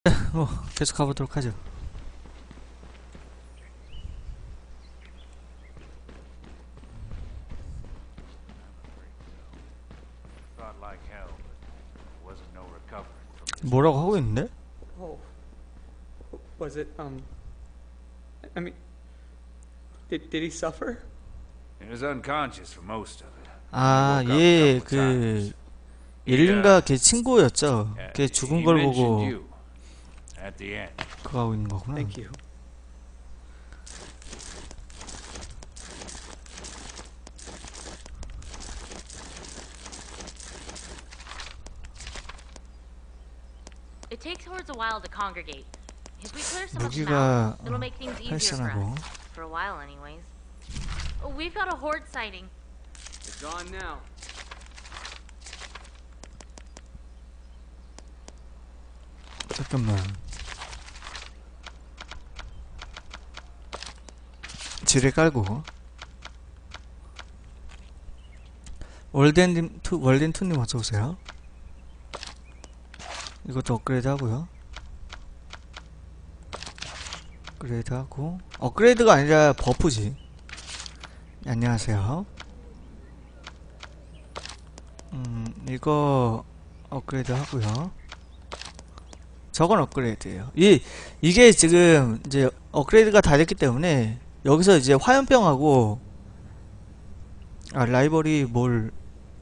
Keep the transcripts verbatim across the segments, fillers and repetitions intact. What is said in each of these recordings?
어, 계속 가보도록 하죠. 뭐라고 하고 있는데? Oh, was it, um, I mean, did, did he suffer? He was unconscious for most of it. 아, 얘, 그, 일린가 걔 친구였죠. 걔 죽은 걸 보고 그거 하고 있는 거구나. Thank you. It takes hordes a while to congregate. If we clear some of them 무기가 out, it'll make things easier for 활성하고. us. For a while, anyways. Oh, we've got a horde sighting. It's on now. 잠깐만. 지뢰 깔고. 월덴님 투 월덴 투님 어서 오세요. 이것도 업그레이드 하고요. 업그레이드 하고 업그레이드가 아니라 버프지. 안녕하세요. 음 이거 업그레이드 하고요. 저건 업그레이드예요. 이 이게 지금 이제 업그레이드가 다 됐기 때문에 여기서 이제 화염병하고 아 라이벌이 뭘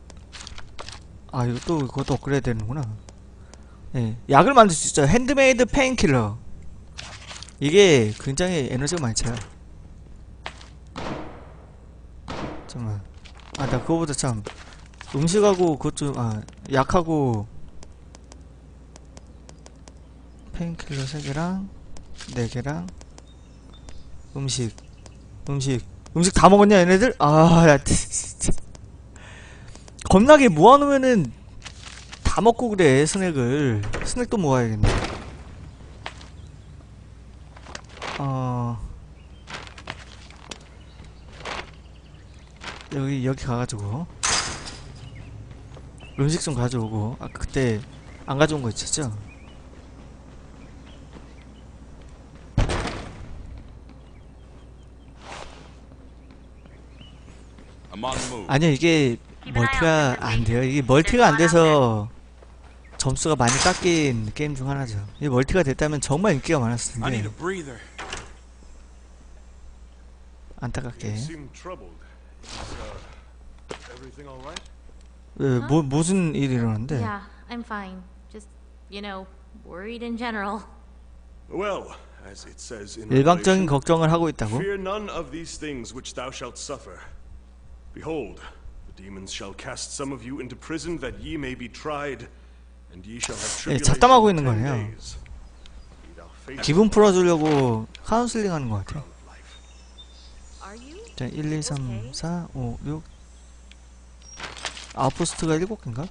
아 이거 또 이것도 업그레이드 되는구나. 예, 약을 만들 수 있죠. 핸드메이드 페인킬러. 이게 굉장히 에너지가 많이 차요. 잠깐만. 아, 나 그거보다 참 음식하고 그것 좀, 아, 약하고 페인킬러 세 개랑 네 개랑 음식 음식 음식 다 먹었냐 얘네들? 아, 야, 진짜 겁나게 모아놓으면은 다 먹고 그래. 스낵을 스낵도 모아야겠네. 어 여기 여기 가가지고 음식 좀 가져오고. 아 그때 안 가져온 거 있었죠? 아니요 이게 멀티가 안 돼요. 이게 멀티가 안 돼서 점수가 많이 깎인 게임 중 하나죠. 이게 멀티가 됐다면 정말 인기가 많았을 텐데 안타깝게. 왜, 뭐, 무슨 일이 일어났는데? Yeah, I'm fine. Just, you know, worried in general. Well, as it says in 일방적인 Revelation, 걱정을 하고 있다고? fear none of these things which thou shalt suffer. Behold, the demons shall cast some of you into prison that ye may be tried, and ye shall have 예, tribulation 잡담하고 있는 ten 거네요. days. Be thou faithful 기분 풀어주려고 카운슬링 하는 것 같아. life. Are you? 자, 일, 이, 삼, 사, 오, 육 아웃포스트가 일곱 개인가?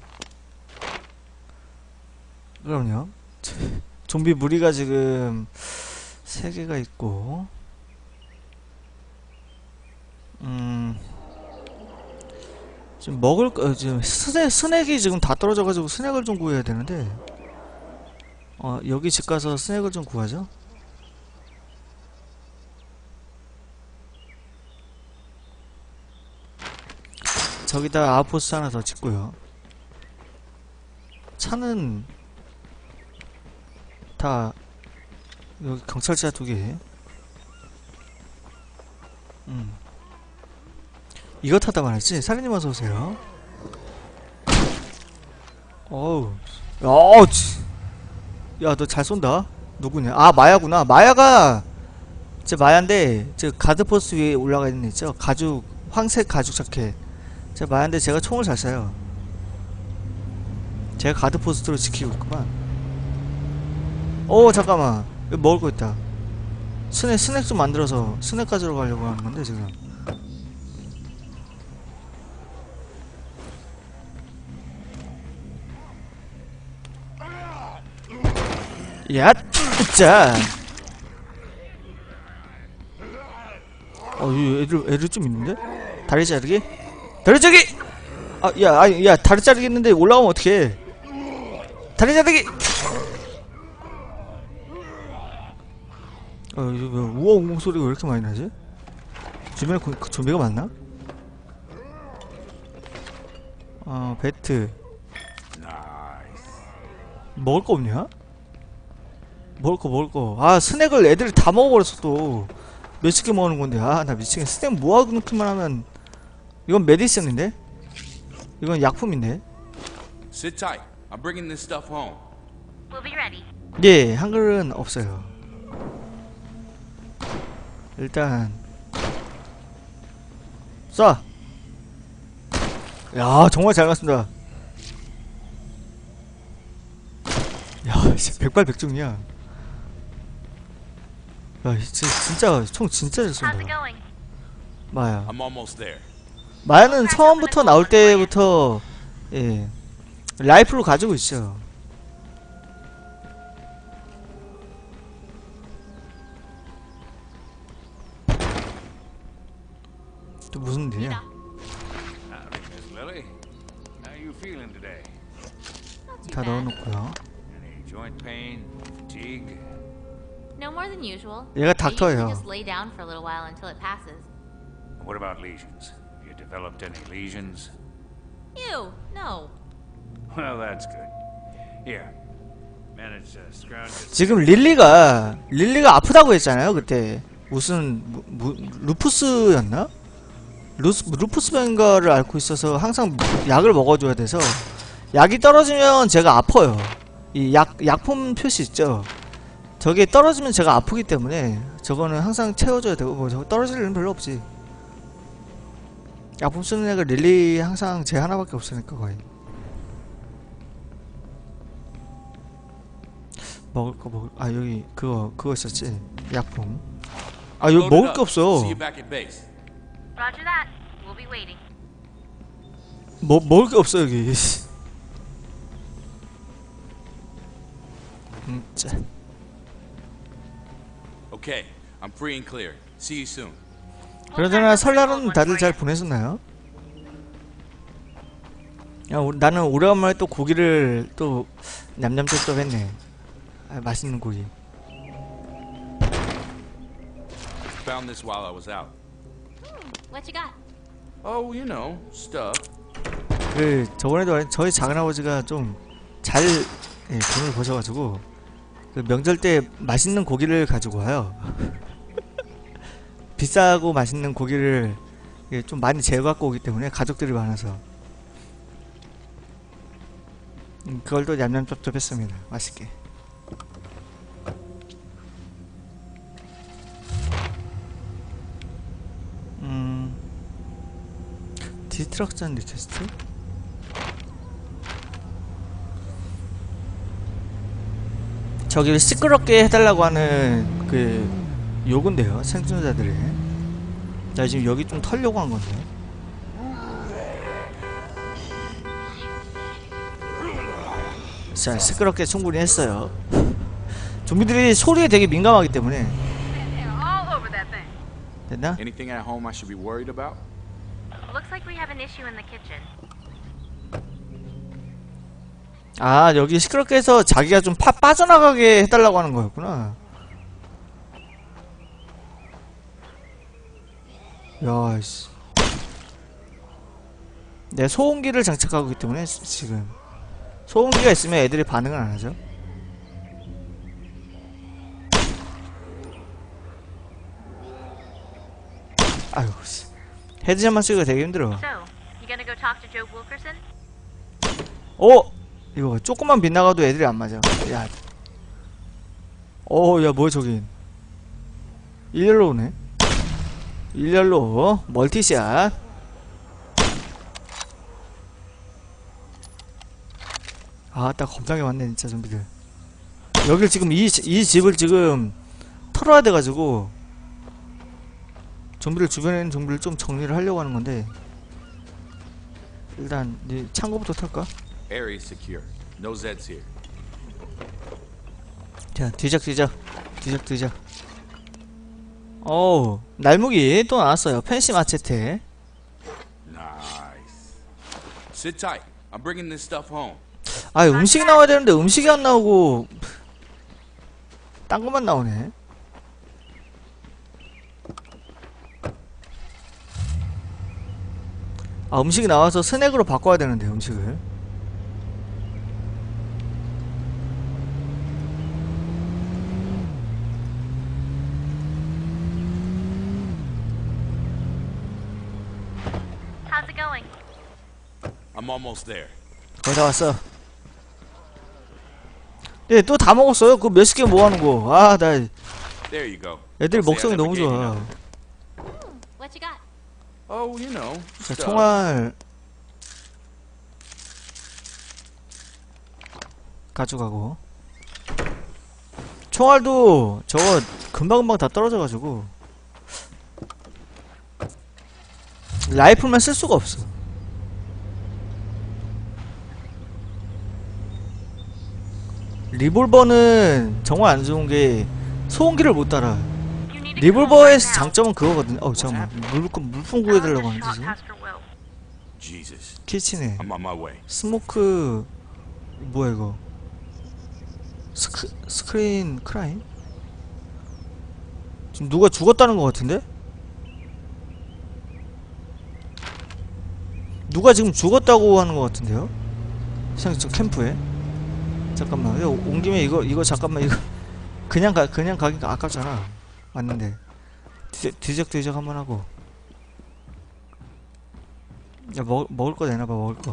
그럼요. 좀비 무리가 지금 세 개가 있고, 음, 지금 먹을 거, 지금 스낵, 스낵이 지금 다 떨어져가지고 스낵을 좀 구해야 되는데, 어, 여기 집 가서 스낵을 좀 구하죠? 저기다 아웃포스트 하나 더 짓고요. 차는 다 여기 경찰차 두 개. 음. 이거 타다 말했지? 사장님 어서 오세요. 어우. 야, 야, 너 잘 쏜다. 누구냐? 아, 마야구나. 마야가 제 마야인데 저 가드포스 위에 올라가 있는 애 있죠? 가죽 황색 가죽 자켓. 제 마야인데 제가 총을 잘 쏴요. 제가 가드포스트로 지키고 있구만. 오 잠깐만 이거 먹을 거 있다. 스낵 스낵 좀 만들어서 스낵 가지러 가려고 하는 건데 지금. 야, 자. 어, 이 애들 애들 좀 있는데? 다리 자르기? 다리 자르기! 아, 야, 아, 야, 다리 자르기 했는데 올라오면 어떡해? 다리 자르기! 어, 이거 왜 우엉우엉 소리가 왜 이렇게 많이 나지? 주변에 고, 그 좀비가 많나? 어, 배트. 먹을 거 없냐? 먹을 거, 먹을 거. 아, 스낵을 애들이 다 먹어버렸어, 또. 몇십 개 먹는 건데. 아, 나 미치겠네. 스낵 모아놓기만 하면. 이건 메디슨인데? 이건 약품인데? Sit tight. I'm bringing this stuff home. We'll be ready. 예, 한글은 없어요. 일단 쏴! 야, 정말 잘 갔습니다. 야, 진짜 백발백중이야. 야, 진짜, 진짜 총 진짜 잘 How's it 쏜다. going? 마야. I'm almost there. 마야는 처음부터 나올 때부터 예 라이플로 가지고 있어. 또 무슨 일이야? Howdy, Miss Lily. How you feeling today? Not too 다 bad. 넣어놓고요. Any joint pain, fatigue? No more than usual. 얘가 I usually 닥터예요. just lay down for a little while until it passes. What about lesions? Have you developed any lesions? Ew, no. Well, that's good. Here, manage to scrounge this. 지금 릴리가 릴리가 아프다고 했잖아요. 그때 무슨 무, 무, 루푸스였나? 루스, 루푸스병가를 앓고 있어서 항상 약을 먹어줘야 돼서 약이 떨어지면 제가 아파요. 이 약 약품 표시 있죠. 저게 떨어지면 제가 아프기 때문에 저거는 항상 채워줘야 되고 뭐 저거 떨어질 일은 별로 없지. 약품 쓰는 애가 릴리 항상 제 하나밖에 없으니까 거의. 먹을 거 먹을 아 여기 그거 그거 있었지 약품. 아 여기 Load it 먹을 up. 게 없어. See you back at base. Roger that. We'll be waiting. 뭐 먹을 게 없어 여기. 음, 짜. Okay, I'm free and clear. See you soon. 그러잖아 설날은 다들 잘 보내셨나요? 야 우, 나는 오래간만에 또 고기를 또 냠냠쩝쩝했네. 아, 맛있는 고기. Found this while I was out. What you got? Oh, you know, stuff. 그 저번에도 말했- 저희 작은아버지가 좀 잘 예, 돈을 버셔가지고 그 명절 때 맛있는 고기를 가지고 와요. 비싸고 맛있는 고기를 예, 좀 많이 재갖고 오기 때문에 가족들이 많아서 음, 그걸 또 냠냠쩝쩝했습니다. 맛있게. 음 디스트럭션 리퀘스트? 저기를 시끄럽게 해달라고 하는 그 요건데요 생존자들이. 나 지금 여기 좀 털려고 한 건데. 자 시끄럽게 충분히 했어요. 좀비들이 소리에 되게 민감하기 때문에. All over that thing. 됐나? Anything at home I should be worried about? Looks like we have an issue in the kitchen. 아 여기 시끄럽게 해서 자기가 좀 파, 빠져나가게 해달라고 하는 거였구나. 야씨 내 소음기를 장착하고 있기 때문에 지- 지금 소음기가 있으면 애들이 반응을 안하죠. 아유 씨. 헤드샷만 쓰기가 되게 힘들어. So, you gonna go talk to Joe Wilkerson? 어! 이거 조금만 빗나가도 애들이 안 맞아. 야. 어, 야, 뭐야, 저긴. 일렬로 오네. 일렬로, 멀티샷. 아, 딱 겁나게 많네, 진짜, 좀비들. 여길 지금, 이, 이 집을 지금 털어야 돼가지고, 좀비를, 주변에 있는 좀비를 좀 정리를 하려고 하는 건데, 일단, 이 창고부터 털까? Area is secure. No Zeds here. 자, 뒤적 뒤적 뒤적 뒤적. 어우, 날무기 또 나왔어요. 펜시 마체테. Nice. Sit tight. I'm bringing this stuff home. 아, 음식이 나와야 되는데 음식이 안 나오고 딴 것만 나오네. 아, 음식이 나와서 스낵으로 바꿔야 되는데, 음식을. How's it going? I'm almost there. 거의 다 왔어. 네, 또 다 먹었어요. 그거 몇십 개 모아놓은 거. 아, 나 There you go. 애들 See, I 먹성이 never 너무 gave you 좋아. none. What you got? Oh, you know, 자, stuff. 총알 가져가고. 총알도 저거 금방금방 다 떨어져가지고 라이플만 쓸 수가 없어. 리볼버는 정말 안 좋은 게 소음기를 못 따라. You need to come 리볼버의 right now. 장점은 그거거든. 어, 잠깐만. 물품, 물품 구해달라고 하는데, 지금. Pastor Will. Jesus. 키친에. I'm on my way. 스모크, 뭐야, 이거. 스크, 스크린 크라임? 지금 누가 죽었다는 것 같은데? 누가 지금 죽었다고 하는 것 같은데요? 시장 저 캠프에. 잠깐만. 이거 온 김에 이거, 이거 잠깐만, 이거. 그냥 가, 그냥 가기가 아깝잖아. 왔는데. 뒤적, 뒤적뒤적 한번 하고. 야, 먹, 먹을 거 내놔봐, 먹을 거.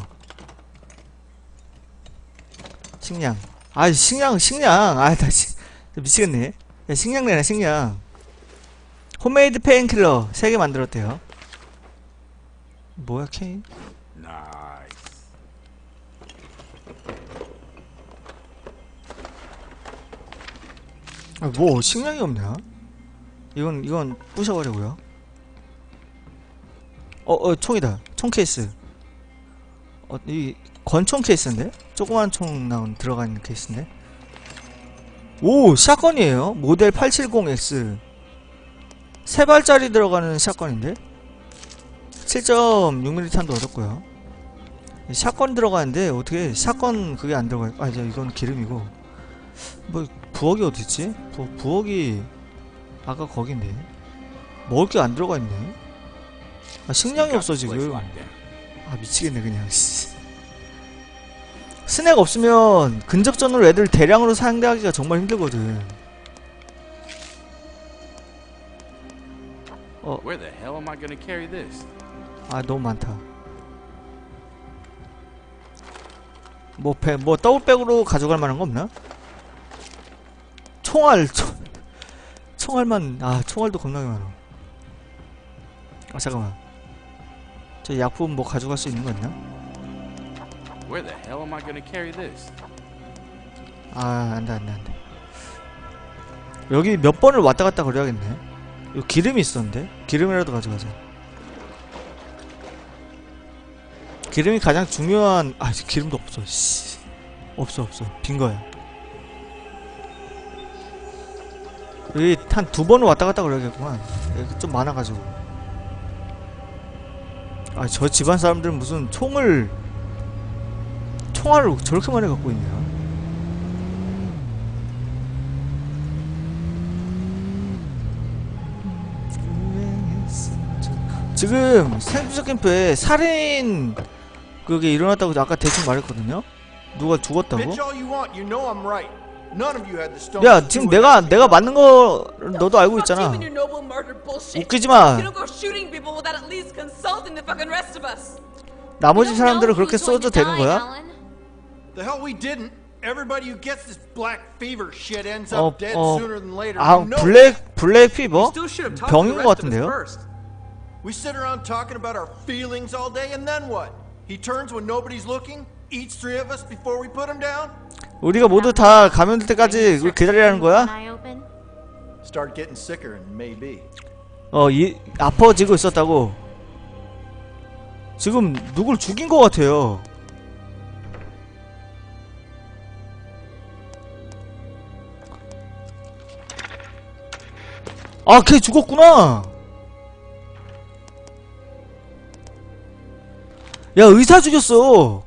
식량. 아, 식량, 식량. 아, 나 시, 미치겠네. 야, 식량 내놔, 식량. 홈메이드 페인킬러 세 개 만들었대요. 뭐야, 케인? Nice. 아, 뭐, 식량이 없냐? 이건, 이건 부셔버리고요. 어, 어, 총이다. 총 케이스. 어, 이, 권총 케이스인데? 조그만 총 나온, 들어간 케이스인데? 오! 샷건이에요. 모델 팔백칠십 엑스. 세 발짜리 들어가는 샷건인데? 칠 점 육 밀리미터 탄도 얻었고요. 샷건 들어가는데, 어떻게, 샷건 그게 안 들어가요? 아, 이제 이건 기름이고. 뭐, 부엌이 어딨지? 부, 부엌이, 아까 거긴데. 먹을 게 안 들어가 있네. 아, 식량이 Got 없어, this place 지금. locked down. 아, 미치겠네, 그냥, 씨. 스낵 없으면, 근접전으로 애들 대량으로 상대하기가 정말 힘들거든. 어, Where the hell am I gonna carry this? 아, 너무 많다. 뭐, 배, 뭐, 더블백으로 가져갈 만한 거 없나? 총알, 총, 총알만, 아, 총알도 겁나게 많아. 아, 잠깐만. 저 약품 뭐 가져갈 수 있는 거 있나? Where the hell am I gonna carry this? 아, 안 돼, 안 돼, 안 돼. 여기 몇 번을 왔다 갔다 그래야겠네. 여기 기름이 있었는데? 기름이라도 가져가자. 기름이 가장 중요한, 아, 기름도 없어, 씨. 없어, 없어. 빈 거야. 여기 한 두 번을 왔다 갔다 그래야겠구만. 여기 좀 많아가지고. 아, 저 집안 사람들은 무슨 총을, 총알을 저렇게 많이 갖고 있냐? 지금 생주적 캠프에 살인 그게 일어났다고 아까 대충 말했거든요? 누가 죽었다고? Bitch all you want, you know I'm right. None of you had the stones 야, to 지금 do it. 내가 내가 맞는 거 너도 알고 Fuck you 있잖아. and your noble murder bullshit. 웃기지 마. You don't go shooting people without at least consulting the fucking rest of us. 나머지 사람들을 그렇게 써도 되는 거야? The hell we didn't. Everybody who gets this black fever shit ends 어, up dead 어, sooner than later. 아, You know 블랙 블랙 피버? Still should have talked to 병인 the 것 rest of us 같은데요? first. We sit around talking about our feelings all day, and then what? He turns when nobody's looking, eats three of us before we put him down. 우리가 모두 다 감염될 때까지 그걸 기다리라는 거야? Eye open? Start getting sicker, and maybe. 어, 이 아파지고 있었다고. 지금 누굴 죽인 것 같아요. 아, 걔 죽었구나. 야, 의사 죽였어.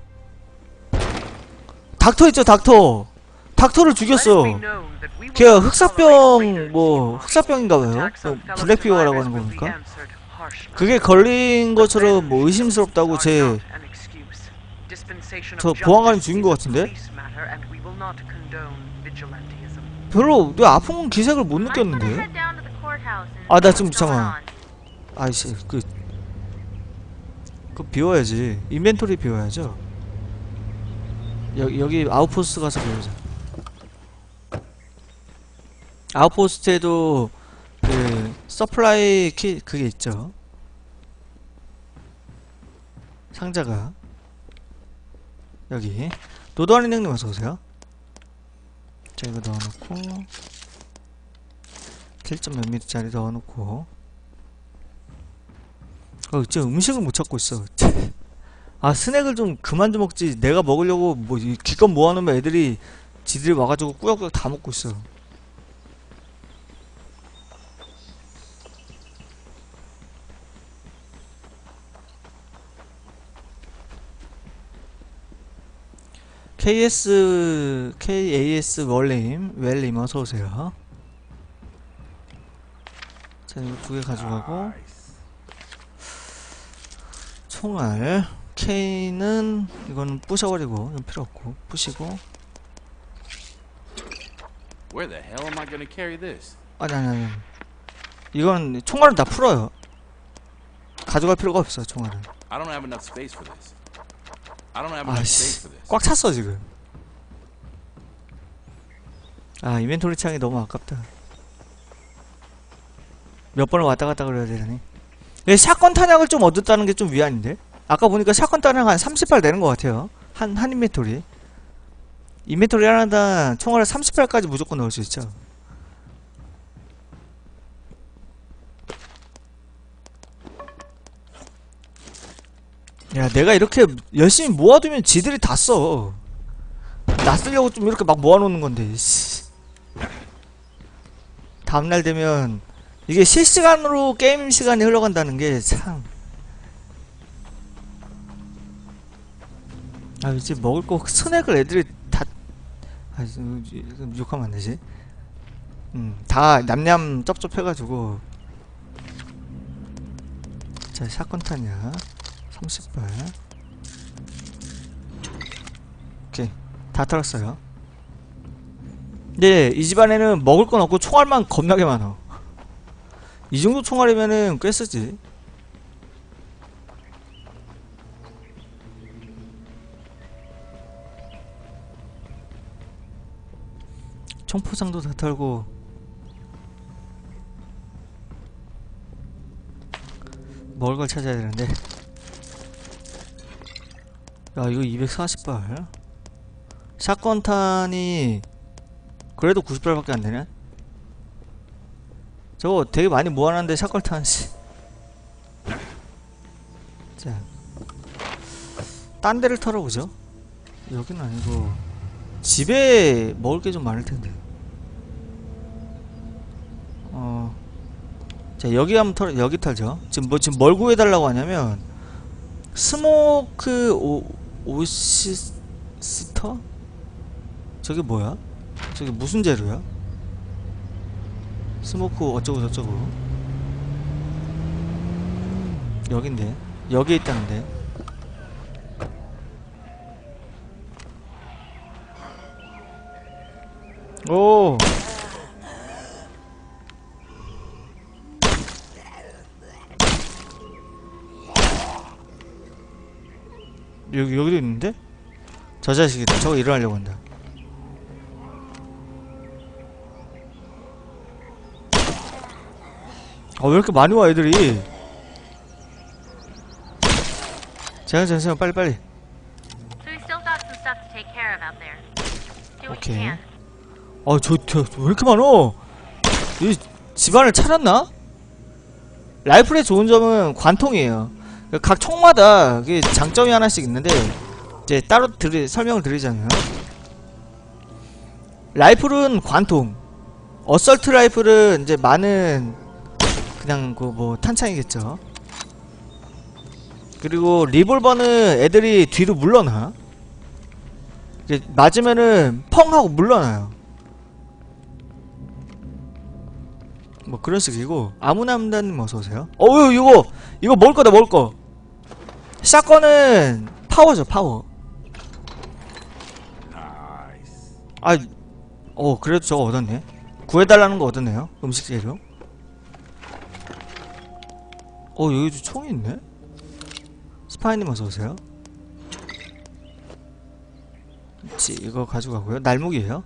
닥터 있죠, 닥터. 닥터를 죽였어. 걔가 흑사병, 뭐 흑사병인가봐요. 블랙피버라고 하는 겁니까? 그게 걸린 것처럼 뭐 의심스럽다고 제 저 보안관이 죽인 것 같은데? 별로 내 아픈 기색을 못 느꼈는데? 아 나 지금 잠깐만 아이씨 그 그거 비워야지. 인벤토리 비워야죠. 여, 여기 아웃포스트 가서 비우자. 아웃포스트에도 그 서플라이 키 그게 있죠. 상자가 여기. 노도하는 형님 어서오세요. 자 이거 넣어놓고 칠 점 몇 밀리짜리 넣어놓고. 어 지금 음식을 못 찾고 있어. 아 스낵을 좀 그만 좀 먹지. 내가 먹으려고 뭐 기껏 모아놓으면 애들이 지들이 와가지고 꾸역꾸역 다 먹고 있어. 케이에스 케이에이에스 월님 웰님 어서오세요. 자 이거 두 개 가져가고 총알 K는 이거는 부셔버리고 이건 필요 없고 부시고. Where the hell am I gonna carry this? 아니 아니 아니 이건 총알은 다 풀어요. 가져갈 필요가 없어 총알은. I don't have enough space for this. I don't have enough space 아씨 for this. 꽉 찼어 지금. 아 인벤토리 창이 너무 아깝다. 몇 번을 왔다 갔다 그래야 되더니. 샷건 탄약을 좀 얻었다는 게 좀 위안인데? 아까 보니까 샷건 탄약 한 삼십 발 되는 것 같아요. 한, 한 인벤토리. 인벤토리 하나당 총알을 삼십 발까지 무조건 넣을 수 있죠. 야, 내가 이렇게 열심히 모아두면 지들이 다 써. 나 쓰려고 좀 이렇게 막 모아놓는 건데, 씨. 다음날 되면, 이게 실시간으로 게임 시간이 흘러간다는 게 참. 아, 이제 먹을 거 스낵을 애들이 다, 아, 욕하면 안 되지. 음, 다 냠냠 쩝쩝해가지고. 자, 샷건 타냐. 삼십 발. 오케이. 다 털었어요. 근데 이 집안에는 먹을 건 없고 총알만 겁나게 많아. 이 정도 총알이면은 꽤 쓰지. 총포장도 다 털고. 먹을 걸 찾아야 되는데. 야 이거 이백사십 발. 샷건탄이 그래도 구십 발밖에 안되네. 저거 되게 많이 모아놨는데 샷건탄 씨. 자 딴 데를 털어보죠. 여기는 아니고 집에 먹을 게 좀 많을텐데. 어. 자 여기 한번 털 여기 털죠. 지금 뭐 지금 뭘 구해달라고 하냐면 스모크 오 오시스터? 저게 뭐야? 저게 무슨 재료야? 스모크 어쩌고 저쩌고. 여긴데 여기에 있다는데. 오 여기 여기도 있는데? 저 자식이다. 저거 일어나려고 한다. 아 왜 이렇게 많이 와 애들이. 제가 잠시만 빨리 빨리. So we still got some stuff to take care of out there. Do what you 오케이. can. 아 저 저 왜 이렇게 많어? 이 집안을 차렸나? 라이플의 좋은 점은 관통이에요. 각 총마다 그 장점이 하나씩 있는데 이제 따로 드리, 설명을 드리자면 라이플은 관통, 어설트 라이플은 이제 많은 그냥 그 뭐 탄창이겠죠. 그리고 리볼버는 애들이 뒤로 물러나. 이제 맞으면은 펑 하고 물러나요. 뭐 그런 식이고. 아무남다님 어서오세요. 어우 이거 이거 먹을 거다 먹을 거. 샷건은 파워죠 파워. 아, 어 그래도 저거 얻었네. 구해달라는 거 얻었네요. 음식 재료. 어 여기도 총이 있네. 스파이님 어서오세요. 그치 이거 가져가고요. 날무기예요.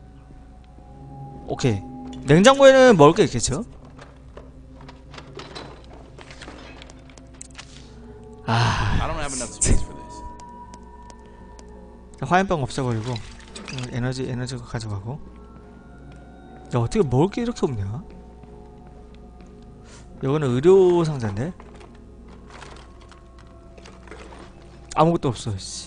오케이. 냉장고에는 먹을 게 있겠죠? 아, I don't have enough space for this. 화염병 없애버리고 에너지 에너지 가져가고. 야 어떻게 먹을 게 이렇게 없냐? 이거는 의료 상자인데 아무것도 없어. 씨.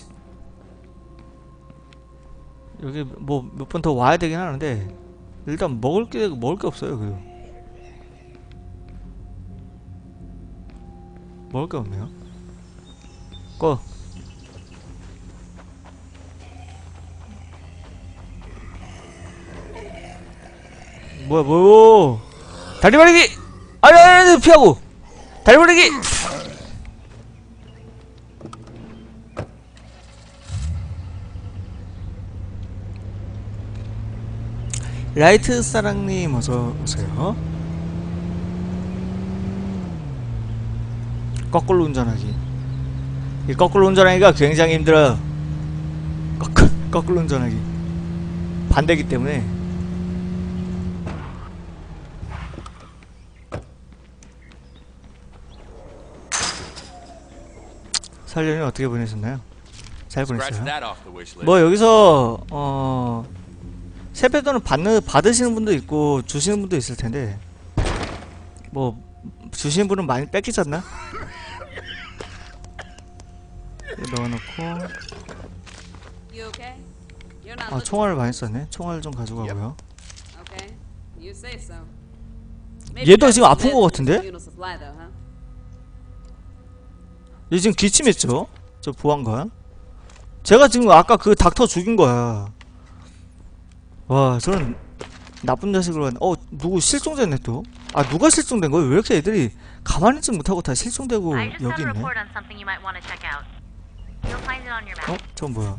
여기 뭐 몇 번 더 와야 되긴 하는데 일단 먹을 게 먹을 게 없어요. 그리고 먹을 게 없네요. 꺼. 뭐야 뭐 다리 버리기. 아니 아니 아니 피하고 다리 버리기. 라이트 사랑님 어서 오세요. 거꾸로 운전하기. 이 거꾸로 운전하기가 굉장히 힘들어요. 거꾸, 거꾸로 운전하기. 반대기 때문에. 설 연휴 어떻게 보내셨나요? 잘 Scratch 보냈어요. that off the wish list. 뭐 여기서 어 세뱃돈을 받는 받으시는 분도 있고 주시는 분도 있을 텐데 뭐 주시는 분은 많이 뺏기셨나? 넣어놓고. You okay? You're not 아 looking 총알을 많이 썼네. 총알 좀 가져가고요. okay. You say so. 얘도 지금 아픈 거 같은데? Unit supply though, huh? 얘 지금 기침했죠? 저 보안관. 제가 지금 아까 그 닥터 죽인 거야. 와 저는 나쁜 자식으로 한. 어 누구 실종됐네 또. 아 누가 실종된 거야? 왜 이렇게 애들이 가만히 있지 못하고 다 실종되고 I just 여기 found a 있네. report on something you might want to check out. You'll find it on your map. 어? 저건 뭐야?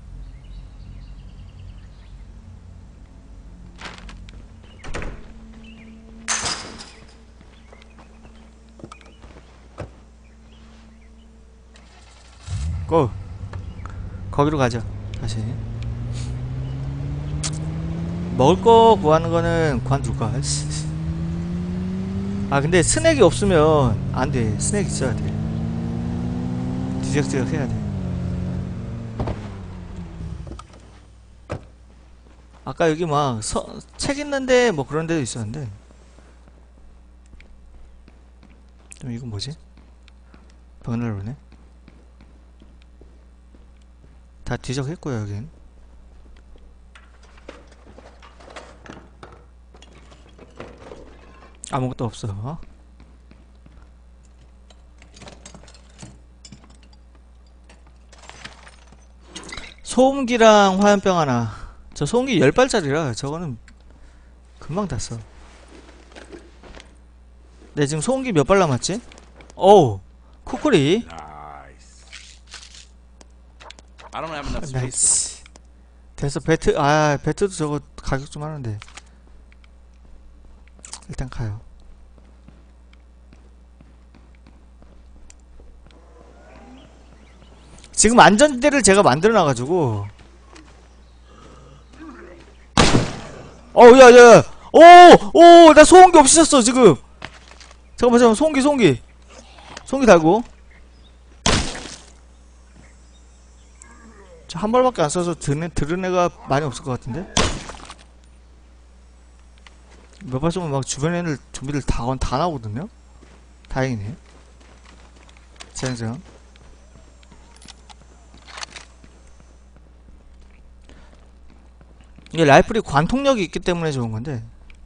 고! 거기로 가자 다시. 먹을 거 구하는 거는 관둘까? 아 근데 스낵이 없으면 안돼. 스낵 있어야 돼. 뒤적뒤적 해야 돼. 아까 여기 막 책 있는데 뭐 그런 데도 있었는데. 좀 이건 뭐지? 버널로네. 다 뒤적했고요 여긴. 아무것도 없어. 소음기랑 화염병 하나. 저 소음기 열 발짜리라 저거는 금방 탔어. 네 지금 소음기 몇 발 남았지? 어우 쿠쿠리. I don't have enough space. 나이스. 됐어. 배트. 아 배트도 저거 가격 좀 하는데 일단 가요. 지금 안전지대를 제가 만들어놔가지고. 어우 야야 오오 나 소음기 없으셨어 지금. 잠깐만 잠깐만 소음기 소음기 소음기 달고. 저 한 발밖에 안 써서 들은, 들은 애가 많이 없을 것 같은데? 몇 발 쏘면 막 주변 애들 좀비들 다, 다 나오거든요? 다행이네. 젠장. 이게 라이플이 관통력이 있기 때문에 좋은 건데.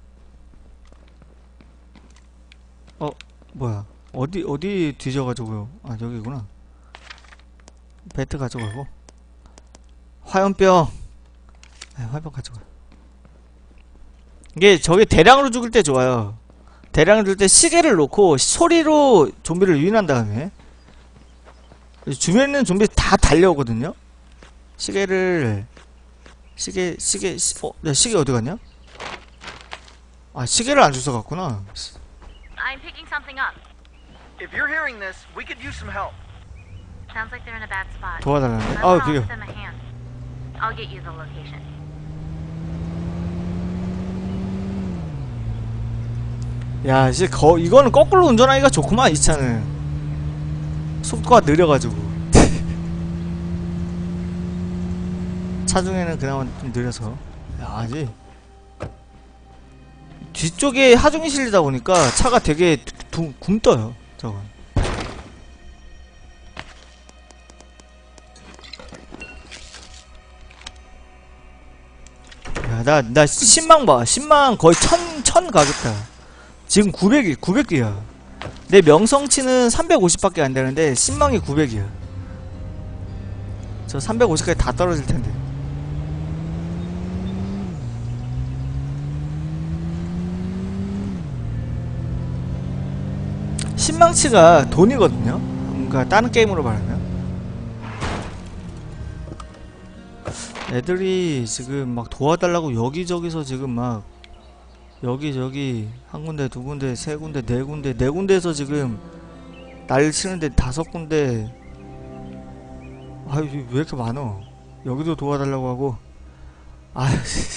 어, 뭐야. 어디, 어디 뒤져가지고요. 아, 여기구나. 배트 가져가고. 화염병. 아, 화염병 가져가. 이게 저게 대량으로 죽을 때 좋아요. 대량을 들 때 시계를 놓고 소리로 좀비를 유인한 다음에 주변에 있는 좀비 다 달려오거든요. 시계를 시계 시계 시, 어? 내 시계 어디 갔냐? 아 시계를 안 주워갔구나. I'm picking something up. If you're hearing this, we could use some help. Sounds like they're in a bad spot. 도와달라는데? I'll 아우 offer 비교. them a hand. I'll get you the location. 야 이제 거 이거는 거꾸로 운전하기가 좋구만. 이 차는 속도가 느려가지고 차 중에는 그나마 좀 느려서. 야 아직 뒤쪽에 하중이 실리다 보니까 차가 되게 둥, 굼떠요 저건. 야 나 나 신망 봐. 신망 거의 천, 천 가겠다. 지금 구백이 구백 개야. 내 명성치는 삼백오십 밖에 안 되는데 신망이 구백이야. 저 삼백오십까지 다 떨어질 텐데. 신망치가 돈이거든요. 그러니까 다른 게임으로 말하면 애들이 지금 막 도와달라고 여기저기서 지금 막 여기저기 한 군데 두 군데 세 군데 네 군데 네 군데에서 지금 난리 치는데 다섯 군데. 아유 왜 이렇게 많어. 여기도 도와달라고 하고. 아유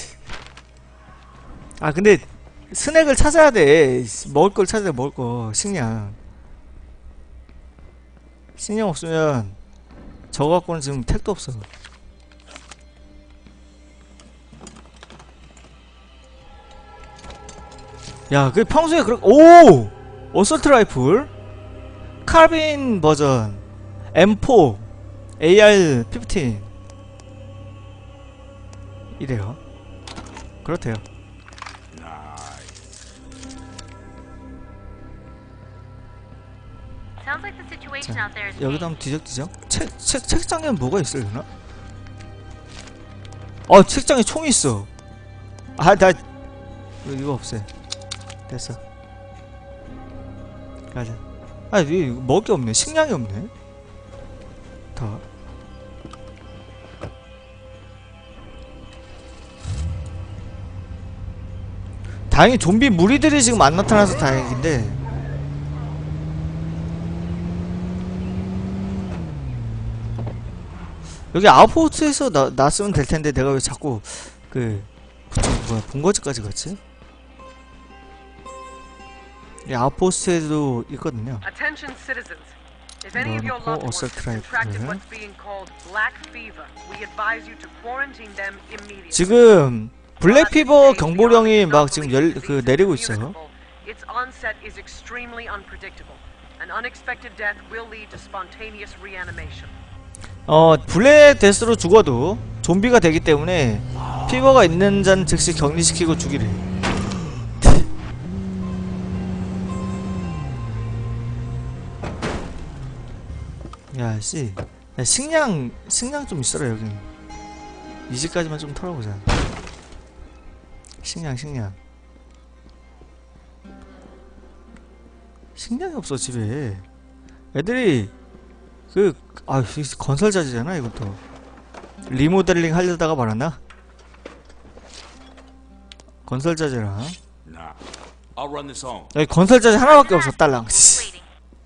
아 근데 스낵을 찾아야 돼. 먹을 걸 찾아야 돼. 먹을 거. 식량 식량 없으면 저거 갖고는 지금 택도 없어. 야, 그 평소에 그렇게 오! 어설트 라이플 카빈 버전 엠 포 에이알 십오 이래요. 그렇대요. Sounds like the situation out there is 여기다 한번 뒤적뒤적. 책, 책, 책장에 뭐가 있으려나? 어, 책장에 총이 있어. 아, 나 이거 없애. 됐어. 가자. 아, 이 먹을 게 없네. 식량이 없네. 더. 다행히 좀비 무리들이 지금 안 나타나서 다행인데. 여기 아웃포스트에서 나, 났으면 될 텐데 내가 왜 자꾸 그 그쪽 뭐야 본거지까지 갔지? 이 아웃포스트에도 있거든요. Attention citizens. If any of your 넣어놓고 loved ones 어설트 contracted 라이프를. what's being called black fever, we advise you to quarantine them immediately. 지금 블랙 피버 경보령이 막 지금 열, 그 내리고 있어요. Its onset is extremely unpredictable. An unexpected death will lead to spontaneous reanimation. 어 블랙 데스로 죽어도 좀비가 되기 때문에 피버가 있는 자는 즉시 격리시키고 죽이래. 야씨, 야, 식량 식량 좀 있어라 여기. 이 집까지만 좀 털어보자. 식량 식량 식량이 없어 집에. 애들이 그 아 건설자재잖아 이것도. 리모델링 하려다가 말았나? 건설자재랑 Nah, I'll run this home. 여기 건설자재 하나밖에 없어 딸랑. Waiting.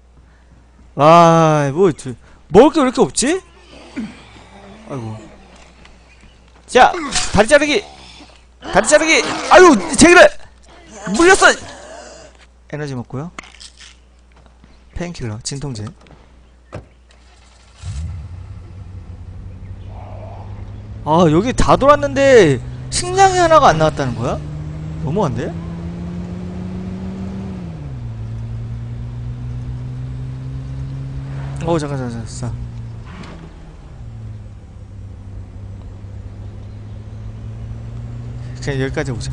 아, 뭐 저, 먹을 게 왜 이렇게 없지? 아이고. 자, 다리 자르기. 다리 자르기. 아유, 제기를 물렸어. 에너지 먹고요. 페인킬러, 진통제. 아, 여기 다 돌았는데 식량이 하나가 안 나왔다는 거야? 너무한데? 어 잠깐 잠깐 잠깐. 그냥 여기까지 오자.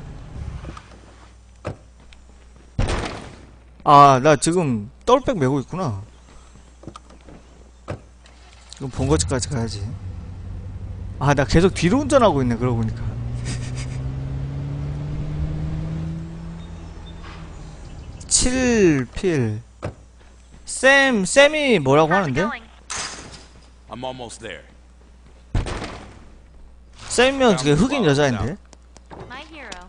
아 나 지금 떨백 메고 있구나. 그럼 본거지까지 가야지. 아 나 계속 뒤로 운전하고 있네 그러고 보니까. 칠 필. 쌤, 쌤이 뭐라고 How's it 하는데? going? I'm almost there. 쌤이면 그게 흑인 여자인데? My hero.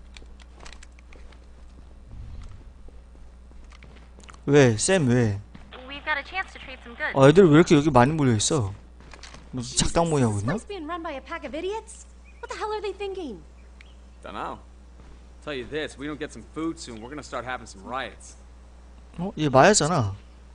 왜? 쌤 왜? We've got a chance to trade some goods. 아, 애들 왜 이렇게 여기 많이 몰려있어? 무슨 작당 모의 하고 있나? Place being run by a pack of idiots? What the hell are they thinking? Dunno. Tell you this, we don't get some food soon, we're gonna start having some riots. 어? 얘 마야잖아.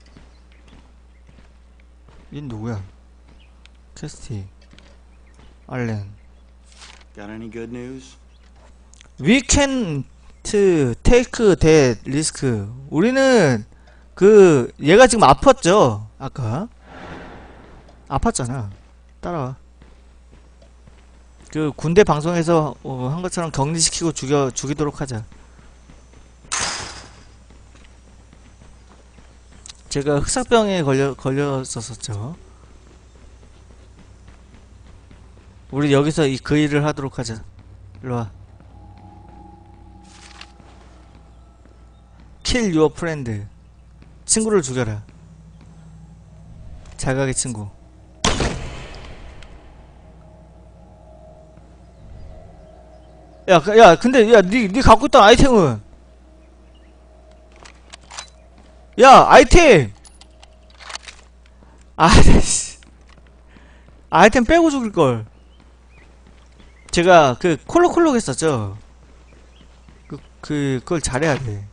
얘는 누구야? 캐스티 알렌. Got any good news? We can't take that risk. 우리는 그 얘가 지금 아팠죠? 아까 아팠잖아. 따라와. 그 군대 방송에서 어, 한 것처럼 격리시키고 죽여 죽이도록 하자. 제가 흑사병에 걸려 걸렸었었죠. 우리 여기서 이 그 일을 하도록 하자. 일로와. Kill your friend. 친구를 죽여라. 자각의 친구. 야, 야, 근데 야, 니, 니 갖고 있던 아이템은? 야, 아이템! 아, 씨. 아이템 빼고 죽일걸. 제가 그 콜록콜록 했었죠. 그, 그, 그걸 잘해야 돼.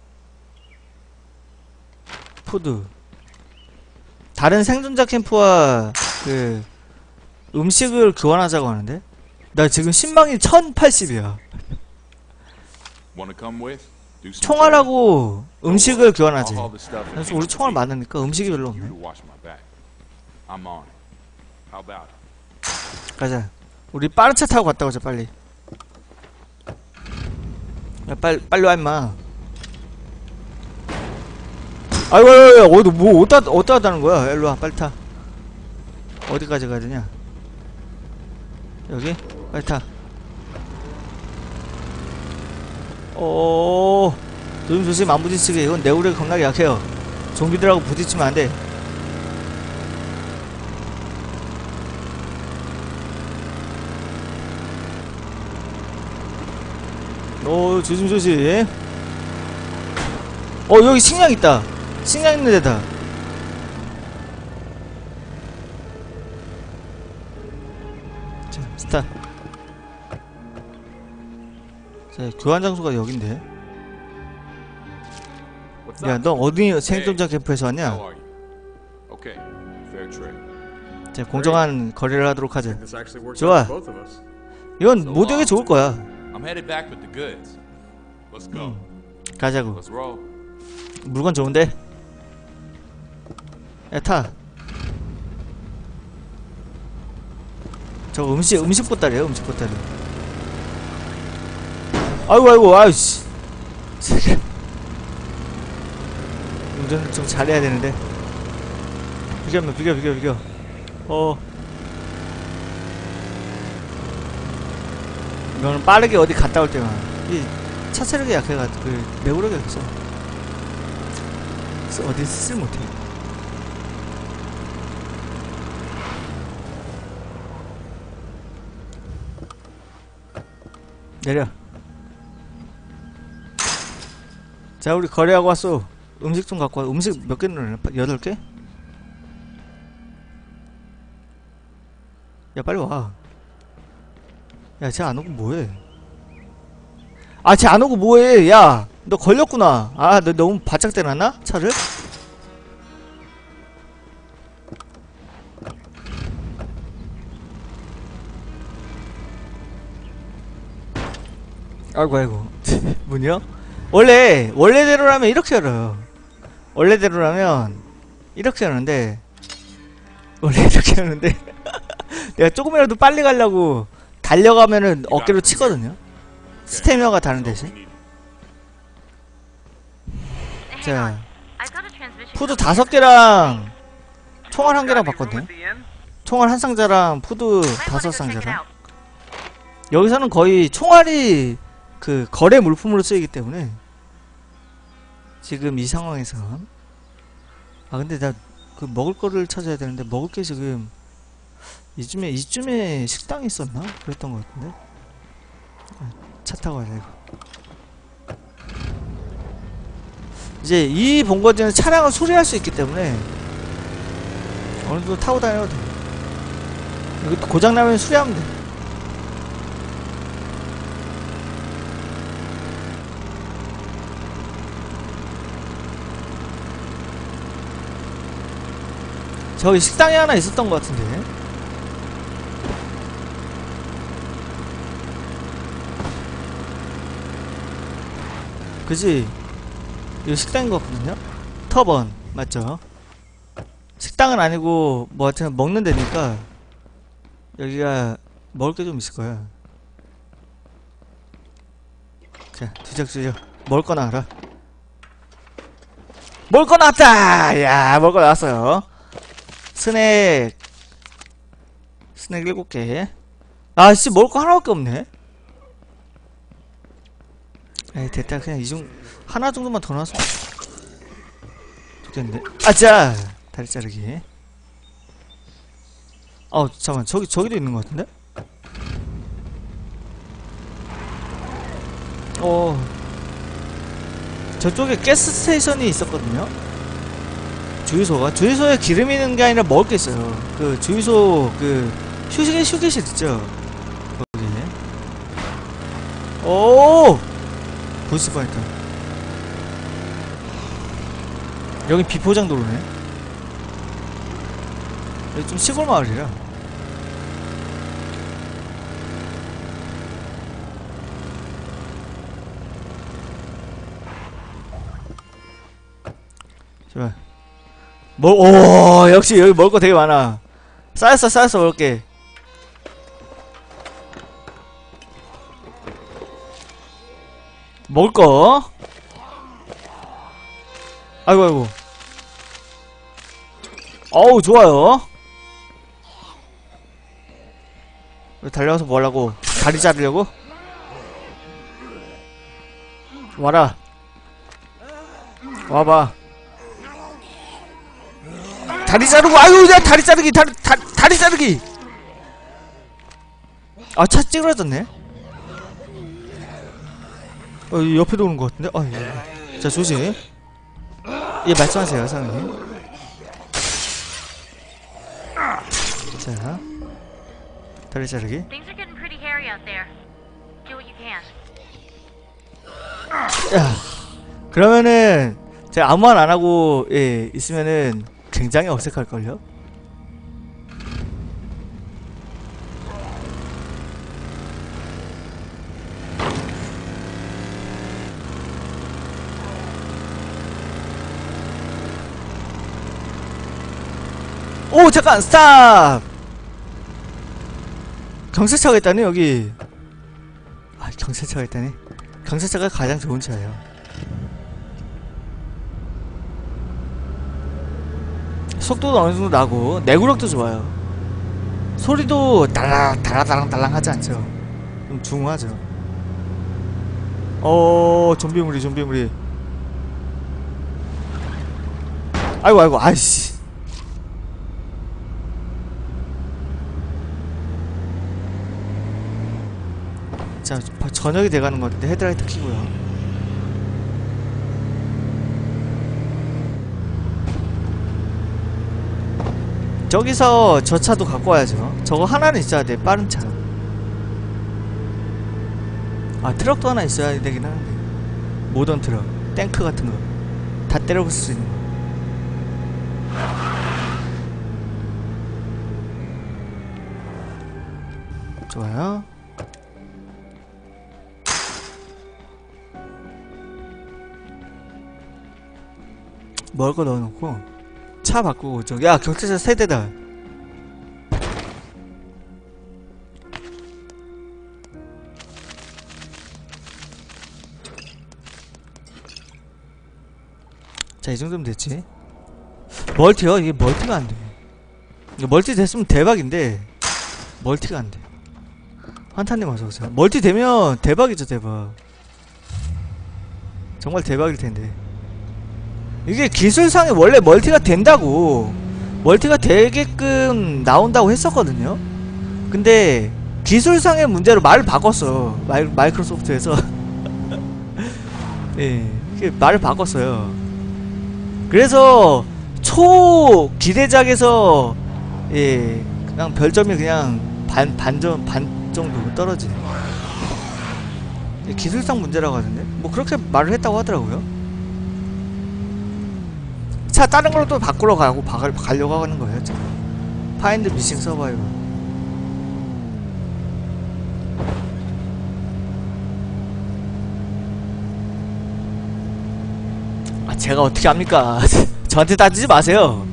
푸드. 다른 생존자 캠프와 그 음식을 교환하자고 하는데? 나 지금 신망이 천팔십이야. Wanna come with? Do some 총알하고 음식을 trading? 교환하지. I'll haul the stuff and 그래서 give 우리 it to 총알 you. 많으니까 음식이 별로 You 없네. to watch my back. I'm on it. How about it? 가자. 우리 빠른 차 타고 갔다 오자 빨리. 야 빨리 빨리 와 임마. 아이고 아이고 어디 뭐 어디다 어디다 다는 거야? 일로 와 빨리 타. 어디까지 가야 되냐? 여기 빨리 타. 오 조심 조심 안 부딪히게. 이건 내구력이 겁나게 약해요. 좀비들하고 부딪히면 안 돼. 오 조심 조심. 어 여기 식량 있다. 식량 있는 데다. 자 스타. 자 교환 장소가 여긴데. What's 야 up? 너 어디 생존자 캠프에서 왔냐? How are you? Okay. Fair trade. 자 공정한 거래를 하도록 하자. This actually works 좋아. out for both of us. 이건 모두에게 좋을 거야. I'm headed back with the goods. Let's go. 가자고. Let's roll. 물건 좋은데? 야 타. 저 음식 음식 보따리에요 음식 보따리. 아이고 아이고 아이씨. 운전을 좀 잘해야 되는데. 비켜 비켜 비켜 비켜. 어. 이거는 빠르게 어디 갔다 올 때만. 이 차 체력이 약해가지고 그 내구력이 없어. 어디 쓰질 못해. 내려. 자 우리 거래하고 왔어. 음식 좀 갖고 와. 음식 몇 개 넣으려? 여덟 개? 야 빨리 와. 야 쟤 안 오고 뭐해? 아 쟤 안 오고 뭐해? 야 너 걸렸구나. 아 너 너무 바짝 대놨나? 차를? 아이고 아이고 문이요? 원래 원래대로라면 이렇게 열어요. 원래대로라면 이렇게 열는데 원래 이렇게 열는데 내가 조금이라도 빨리 가려고 달려가면은 어깨로 치거든요. 스태미너가 다른 대신. 자 푸드 다섯 개랑 총알 한 개랑 바꿨네. 총알 한 상자랑 푸드 다섯 상자랑. 여기서는 거의 총알이 그 거래 물품으로 쓰이기 때문에 지금 이 상황에선. 아 근데 나 그 먹을 거를 찾아야 되는데 먹을 게 지금 이쯤에 이쯤에 식당이 있었나? 그랬던 것 같은데. 아, 차 타고 가자 이거. 이제 이 본거지는 차량을 수리할 수 있기 때문에 어느 정도 타고 다녀도 돼. 이것도 고장나면 수리하면 돼. 저기 식당에 하나 있었던 것 같은데. 그지? 이거 식당인 것 같거든요? 터번 맞죠? 식당은 아니고 뭐 하여튼 먹는 데니까 여기가 먹을 게 좀 있을 거야. 자, 뒤적뒤적 먹을 거 나와라. 먹을 거 나왔다! 야, 먹을 거 나왔어요. 스낵 스낵 일곱 개. 아씨, 먹을 거 하나밖에 없네. 에이, 됐다. 그냥 이 정도 하나 정도만 더 나왔으면 좋겠는데. 아자! 다리 자르기. 어, 잠깐만. 저기, 저기도 있는 것 같은데? 어. 저쪽에 가스 스테이션이 있었거든요? 주유소가. 주유소에 기름 있는 게 아니라 먹을 게 있어요. 그, 주유소, 그, 휴게, 휴게실 있죠? 거기. 오! 부스 뻔했다. 여기 비포장 도로네. 여기 좀 시골 마을이라. 제발. 뭐, 오, 역시 여기 먹을 거 되게 많아. 쌓였어, 쌓였어, 먹을 게. 먹을 거. 아이고, 아이고. 어우, 좋아요. 달려가서 뭐 하려고? 다리 자르려고? 와라. 와봐. 다리 자르고, 아유, 야, 다리 자르기, 다리, 다, 다리 자르기! 아, 차 찌그러졌네? 어, 옆에도 오는 것 같은데? 아, 예. 자, 조심. 예, 말씀하세요, 사장님. 자, 다리 자르기. Things are getting pretty hairy out there. Do what you can. 야, 그러면은 제가 아무 말 안 하고 예, 있으면은 굉장히 어색할걸요? 오, 잠깐 스탑. 경찰차가 있다네 여기. 아, 경찰차가 있다네. 경찰차가 가장 좋은 차예요. 속도도 어느 정도 나고 내구력도 좋아요. 소리도 달랑 달랑달랑 달랑 하지 않죠. 좀 중후하죠. 어, 좀비물이 좀비물이. 아이고 아이고 아이씨. 자, 저녁이 돼가는 것 같은데 헤드라이트 켜고요. 저기서 저 차도 갖고 와야죠. 저거 하나는 있어야 돼. 빠른 차. 아, 트럭도 하나 있어야 되긴 하는데. 모던 트럭, 탱크 같은 거 다 때려부술 수 있는 거. 좋아요. 먹을 거 넣어놓고 차 바꾸고 저기. 야, 경찰차 세대다. 자, 이 정도면 됐지. 멀티요? 이게 멀티가 안돼. 멀티 됐으면 대박인데 멀티가 안돼. 환타님 어서오세요. 멀티 되면 대박이죠. 대박. 정말 대박일 텐데. 이게 기술상에 원래 멀티가 된다고 멀티가 되게끔 나온다고 했었거든요. 근데 기술상의 문제로 말을 바꿨어. 마이, 마이크로소프트에서 예, 말을 바꿨어요. 그래서 초 기대작에서 예, 그냥 별점이 그냥 반 반점 반 정도 떨어지네. 예, 기술상 문제라고 하던데. 뭐 그렇게 말을 했다고 하더라고요. 차 다른 걸로 또 바꾸러 가고 바, 가려고 하는 거예요. 지금. 파인드 미싱 서바이벌. 아, 제가 어떻게 합니까? 저한테 따지지 마세요.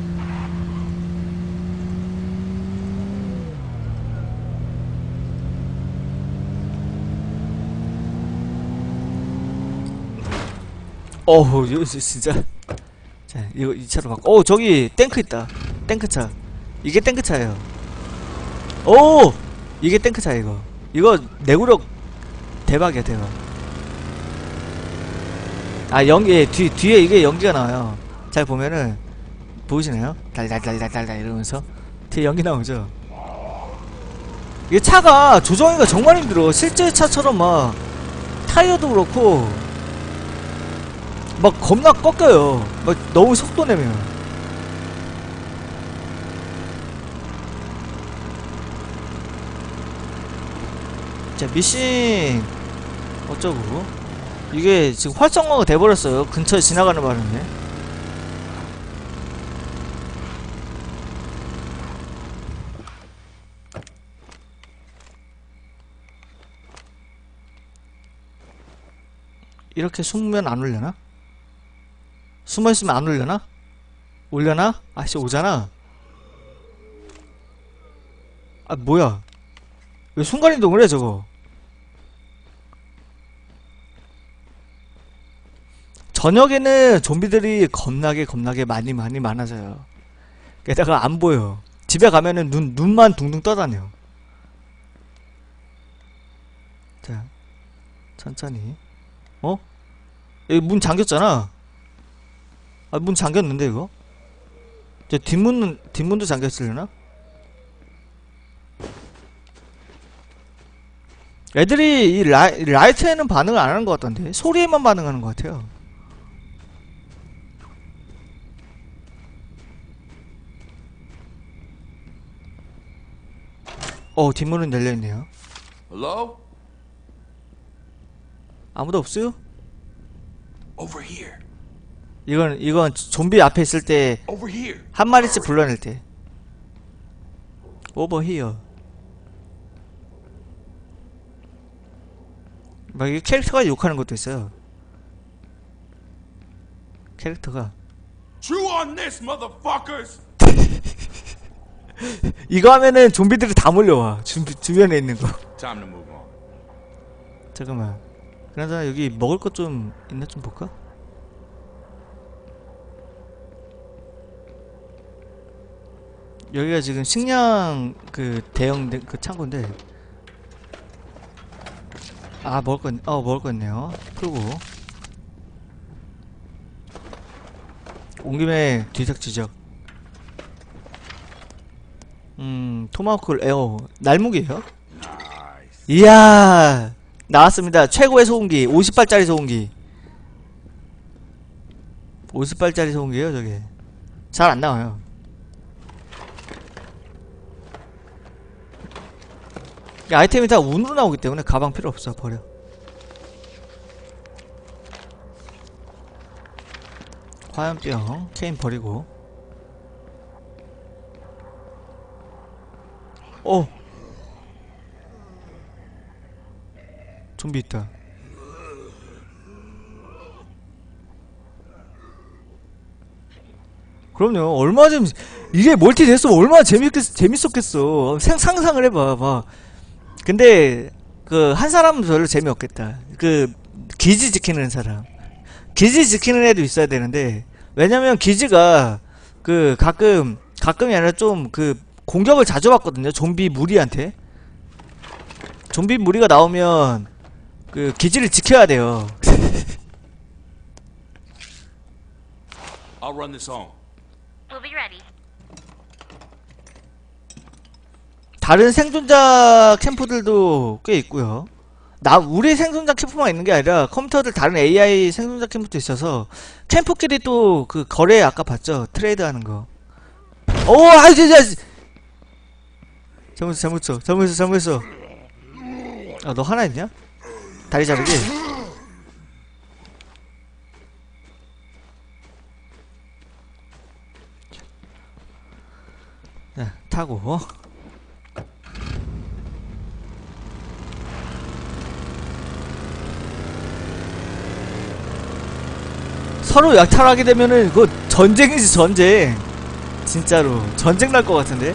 어우, 이거 진짜. 자, 이거 이 차로 바꿔. 오, 저기 탱크 있다. 탱크차. 이게 탱크차예요. 오! 이게 탱크차 이거. 이거 내구력 대박이야, 대박. 아, 연기, 뒤, 뒤에 이게 연기가 나와요. 잘 보면은 보이시나요? 달달달달달 이러면서 뒤에 연기 나오죠. 이게 차가 조정하기가 정말 힘들어. 실제 차처럼 막 타이어도 그렇고 막 겁나 꺾여요. 막 너무 속도 내면. 자, 미싱 어쩌고 이게 지금 활성화가 돼버렸어요. 근처에 지나가는 바람에. 이렇게 숨으면 안 울려나? 숨어있으면 안 울려나? 울려나? 아씨 오잖아. 아 뭐야, 왜 순간이동을 해 저거. 저녁에는 좀비들이 겁나게 겁나게 많이 많이 많아져요. 게다가 안 보여. 집에 가면은 눈, 눈만 둥둥 떠다녀. 자, 천천히. 어? 여기 문 잠겼잖아. 아, 문 잠겼는데 이거? 저 뒷문은, 뒷문도 잠겼으려나? 애들이 이 라이, 라이트에는 반응을 안 하는 것 같던데 소리에만 반응하는 것 같아요. 어, 뒷문은 열려있네요. Hello? 아무도 없어요? Over here. 이건 이건 좀비 앞에 있을 때 Over here. 한 마리씩 불러낼 때. Over here. 막 이게 캐릭터가 욕하는 것도 있어요. 캐릭터가 Chew on this, motherfuckers. 이거 하면은 좀비들이 다 몰려와. 주, 주변에 있는 거. Time to move on. 잠깐만. 그나저나 여기 먹을 것 좀 있나 좀 볼까? 여기가 지금 식량 그 대형 그 창고인데. 아, 먹을 거, 어, 먹을 거 있네요. 풀고. 온 김에 뒤적지적. 음, 토마호크 에어. 날무기에요? 이야! 나왔습니다. 최고의 소음기. 오십 발짜리 소음기. 오십 발짜리 소음기에요, 저게. 잘 안 나와요. 이 아이템이 다 운으로 나오기 때문에 가방 필요 없어. 버려. 화염병 케인 버리고. 어, 좀비 있다. 그럼요. 얼마나 재밌 이게 멀티 됐으면 얼마나 재밌겠 재밌었겠어. 생, 상상을 해봐. 봐. 근데 그 한 사람은 별로 재미없겠다. 그 기지 지키는 사람, 기지 지키는 애도 있어야 되는데, 왜냐면 기지가 그 가끔 가끔이 아니라 좀 그 공격을 자주 받거든요. 좀비 무리한테. 좀비 무리가 나오면 그 기지를 지켜야 돼요. I'll run this home. We'll be ready. 다른 생존자 캠프들도 꽤 있고요. 나 우리 생존자 캠프만 있는 게 아니라 컴퓨터들 다른 에이아이 생존자 캠프도 있어서 캠프끼리 또 그 거래 아까 봤죠? 트레이드하는 거. 오, 아이 진짜 잘못했어, 잘못했어, 잘못했어, 잘못했어. 아, 너 하나 있냐? 다리 자르기. 자, 타고. 서로 약탈하게 되면은 그거 전쟁이지, 전쟁. 진짜로 전쟁 날 것 같은데.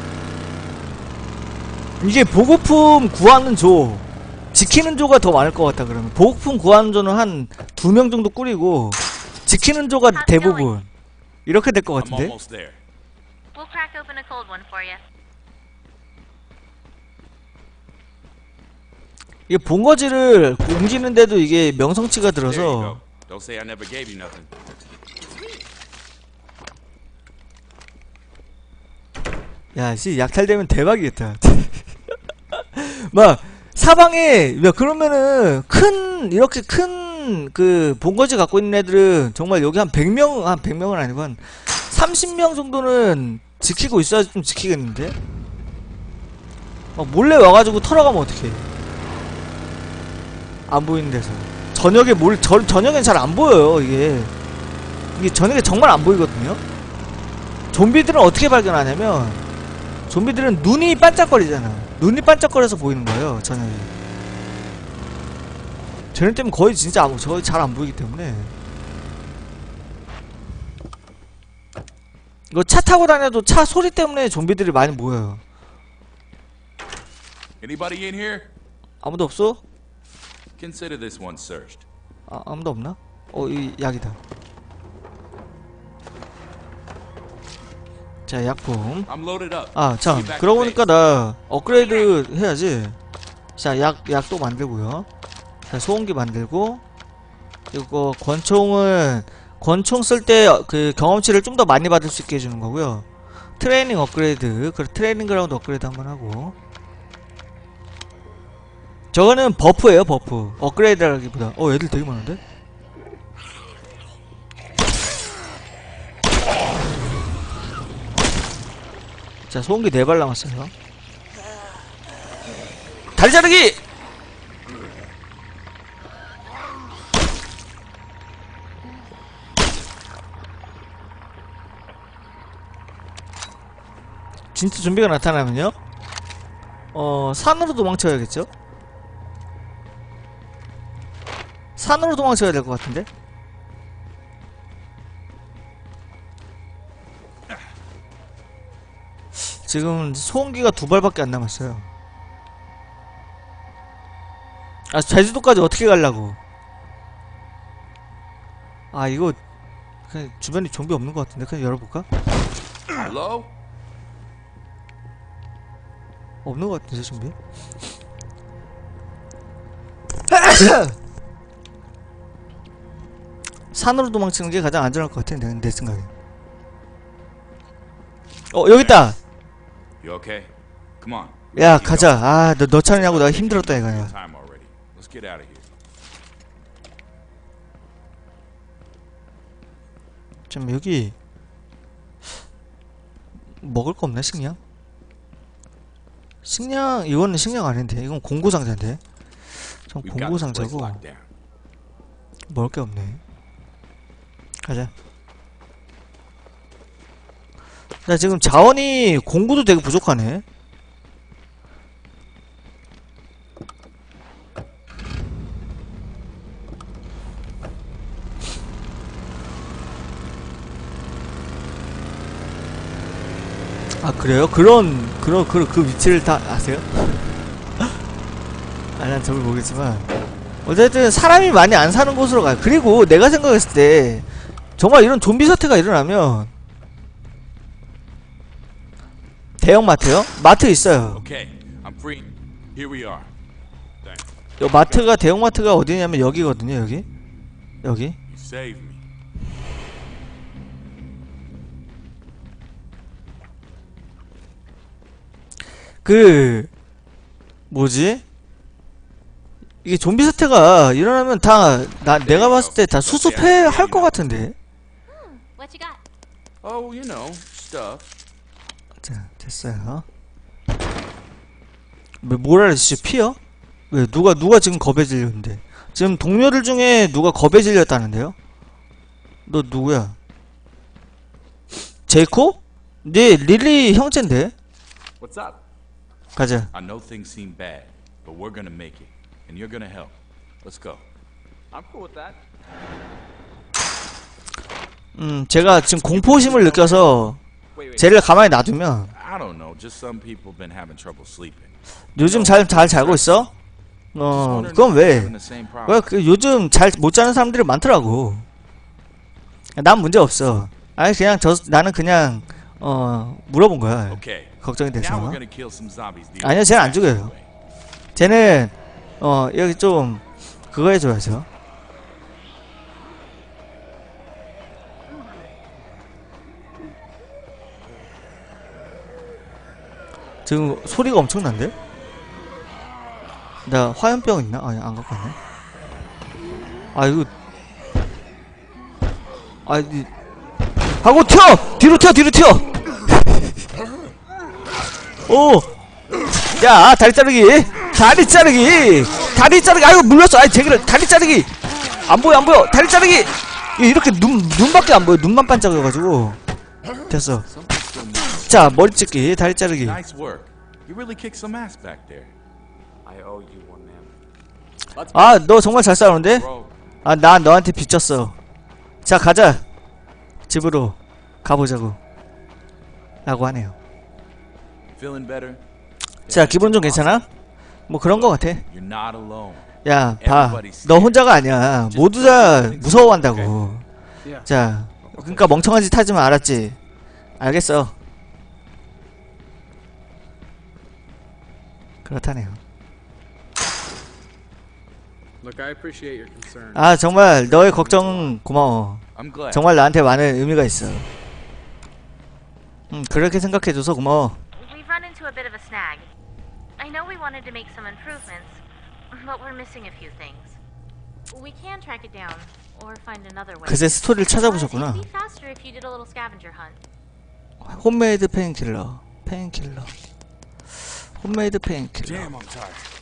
이게 보급품 구하는 조, 지키는 조가 더 많을 것 같다. 그러면 보급품 구하는 조는 한 두 명 정도 꾸리고 지키는 조가 대부분 이렇게 될 것 I'm 같은데. almost there. We'll crack open a cold one for you. 이게 본거지를 옮기는데도 이게 명성치가 There you 들어서. go. Don't say I never gave you nothing. 야, 씨, 약탈되면 대박이겠다. 막, 사방에, 야, 그러면은, 큰, 이렇게 큰, 그, 본거지 갖고 있는 애들은, 정말 여기 한 백 명, 한 백 명은 아니고, 한 삼십 명 정도는 지키고 있어야지 좀 지키겠는데? 막, 몰래 와가지고 털어가면 어떡해. 안 보이는 데서. 저녁에 몰, 저, 저녁엔 잘 안 보여요, 이게. 이게 저녁에 정말 안 보이거든요? 좀비들은 어떻게 발견하냐면, 좀비들은 눈이 반짝거리잖아. 눈이 반짝거려서 보이는 거예요, 저녁에. 저녁 때문에 거의 진짜 아무, 거의 잘 안 보이기 때문에. 이거 차 타고 다녀도 차 소리 때문에 좀비들이 많이 모여요. Anybody in here? 아무도 없어? Consider this one searched. 아, 아무도 없나? 어, 이 약이다. 자, 약품. I'm loaded up. 아, 참, See you back 그러고 at 보니까 나 업그레이드 해야지. 자, 약, 약도 만들고요. 자, 소음기 만들고. 이거 권총은 권총 쓸 때 그 경험치를 좀 더 많이 받을 수 있게 해주는 거고요. 트레이닝 업그레이드, 그 트레이닝 그라운드 업그레이드 한번 하고. 저거는 버프예요, 버프. 업그레이드라기보다. 어, 애들 되게 많은데? 자, 소음기 네 발 남았어요. 다리 자르기! 진짜 좀비가 나타나면요? 어, 산으로 도망쳐야겠죠? 산으로 도망쳐야 될 것 같은데? 지금 소음기가 두 발밖에 안 남았어요. 아, 제주도까지 어떻게 가려고? 아, 이거 그냥 주변에 좀비 없는 것 같은데 그냥 열어볼까? Hello? 없는 것 같은데 좀비? 산으로 도망치는 게 가장 안전할 것 같아, 내, 내 생각에. 어, 여기 있다. You okay? Come on. 야, 가자. 아, 너, 너 차느냐고 내가 힘들었다 이거야. Time already. Let's get out of here. 좀 여기 먹을 거 없나, 식량? 식량, 이거는 식량 아닌데. 이건 공구 상자인데. 전 We've got 공구 this place 상자고 locked down. 먹을 게 없네. 가자. 자, 지금 자원이 공구도 되게 부족하네. 아, 그래요? 그런 그런 그, 그 위치를 다 아세요? 아, 난 저걸 모르겠지만 어쨌든 사람이 많이 안 사는 곳으로 가요. 그리고 내가 생각했을 때 정말 이런 좀비 사태가 일어나면 대형 마트요? 마트 있어요. Okay, I'm free. Here we are. Thanks. 요 마트가 대형 마트가 어디냐면 여기거든요. 여기 여기 You saved me. 그 뭐지? 이게 좀비 사태가 일어나면 다 나 내가 봤을 때 다 수습해 할 것 같은데. What you got? Oh, you know, stuff. 자, 됐어요. 왜 뭐라 진짜 피어? 왜 누가 누가 지금 겁에 질렸는데? 지금 동료들 중에 누가 겁에 질렸다는데요? 너 누구야? 제이콥? 네 릴리 형제인데? What's up? 가자. I know things seem bad, but we're gonna make it, and you're gonna help. Let's go. I'm cool with that. 음, 제가 지금 공포심을 느껴서 쟤를 가만히 놔두면 I don't know. Just some people been having trouble sleeping. 요즘 잘 잘 자고 있어? 어, 그건 왜? 왜 그 요즘 잘 못 자는 사람들이 많더라고. 난 문제 없어. 아니 그냥 저 나는 그냥 어 물어본 거야. Okay. 걱정이 Now 돼서. we're gonna kill some zombies. the 아니요, 쟤는 안 old-fashioned 죽여요. way. 쟤는 어 여기 좀 그거 해줘야죠. 지금 소리가 엄청난데? 나 화염병 있나? 아니 안 갖고 왔네. 아 이거 아 이... 하고 튀어! 뒤로 튀어 뒤로 튀어! 오! 야 다리 자르기! 다리 자르기! 다리 자르기! 아이고 물렸어! 아이 제기를 다리 자르기! 안 보여 안 보여! 다리 자르기! 이렇게 눈, 눈밖에 안 보여. 눈만 반짝여가지고. 됐어. 자 머리 찢기 다리 자르기. Nice work. You really kicked some ass back there. I owe you one, man. 아 너 정말 잘 싸우는데? 아 나 너한테 빚졌어. 자 가자 집으로 가보자고 라고 하네요. Feeling better? 자 기분 좀 괜찮아? 뭐 그런 거 같아. You're not alone. 야 봐 너 혼자가 아니야. 모두 다 무서워한다고. 자 그러니까 멍청한 짓 하지만 알았지? 알겠어. 그렇다네요. Look, I appreciate your concern. 아 정말 너의 걱정 고마워. I'm glad. 정말 나한테 많은 의미가 있어. 음 그렇게 생각해줘서 고마워. We've run into a bit of a snag. I know we wanted to make some improvements, but we're missing a few things. We can track it down, or find another way. 그새 스토리를 찾아보셨구나. It'd be faster if you did a little scavenger hunt. 홈메이드 페인킬러. 페인킬러. 홈메이드 페인킬러. Damn, I'm tired.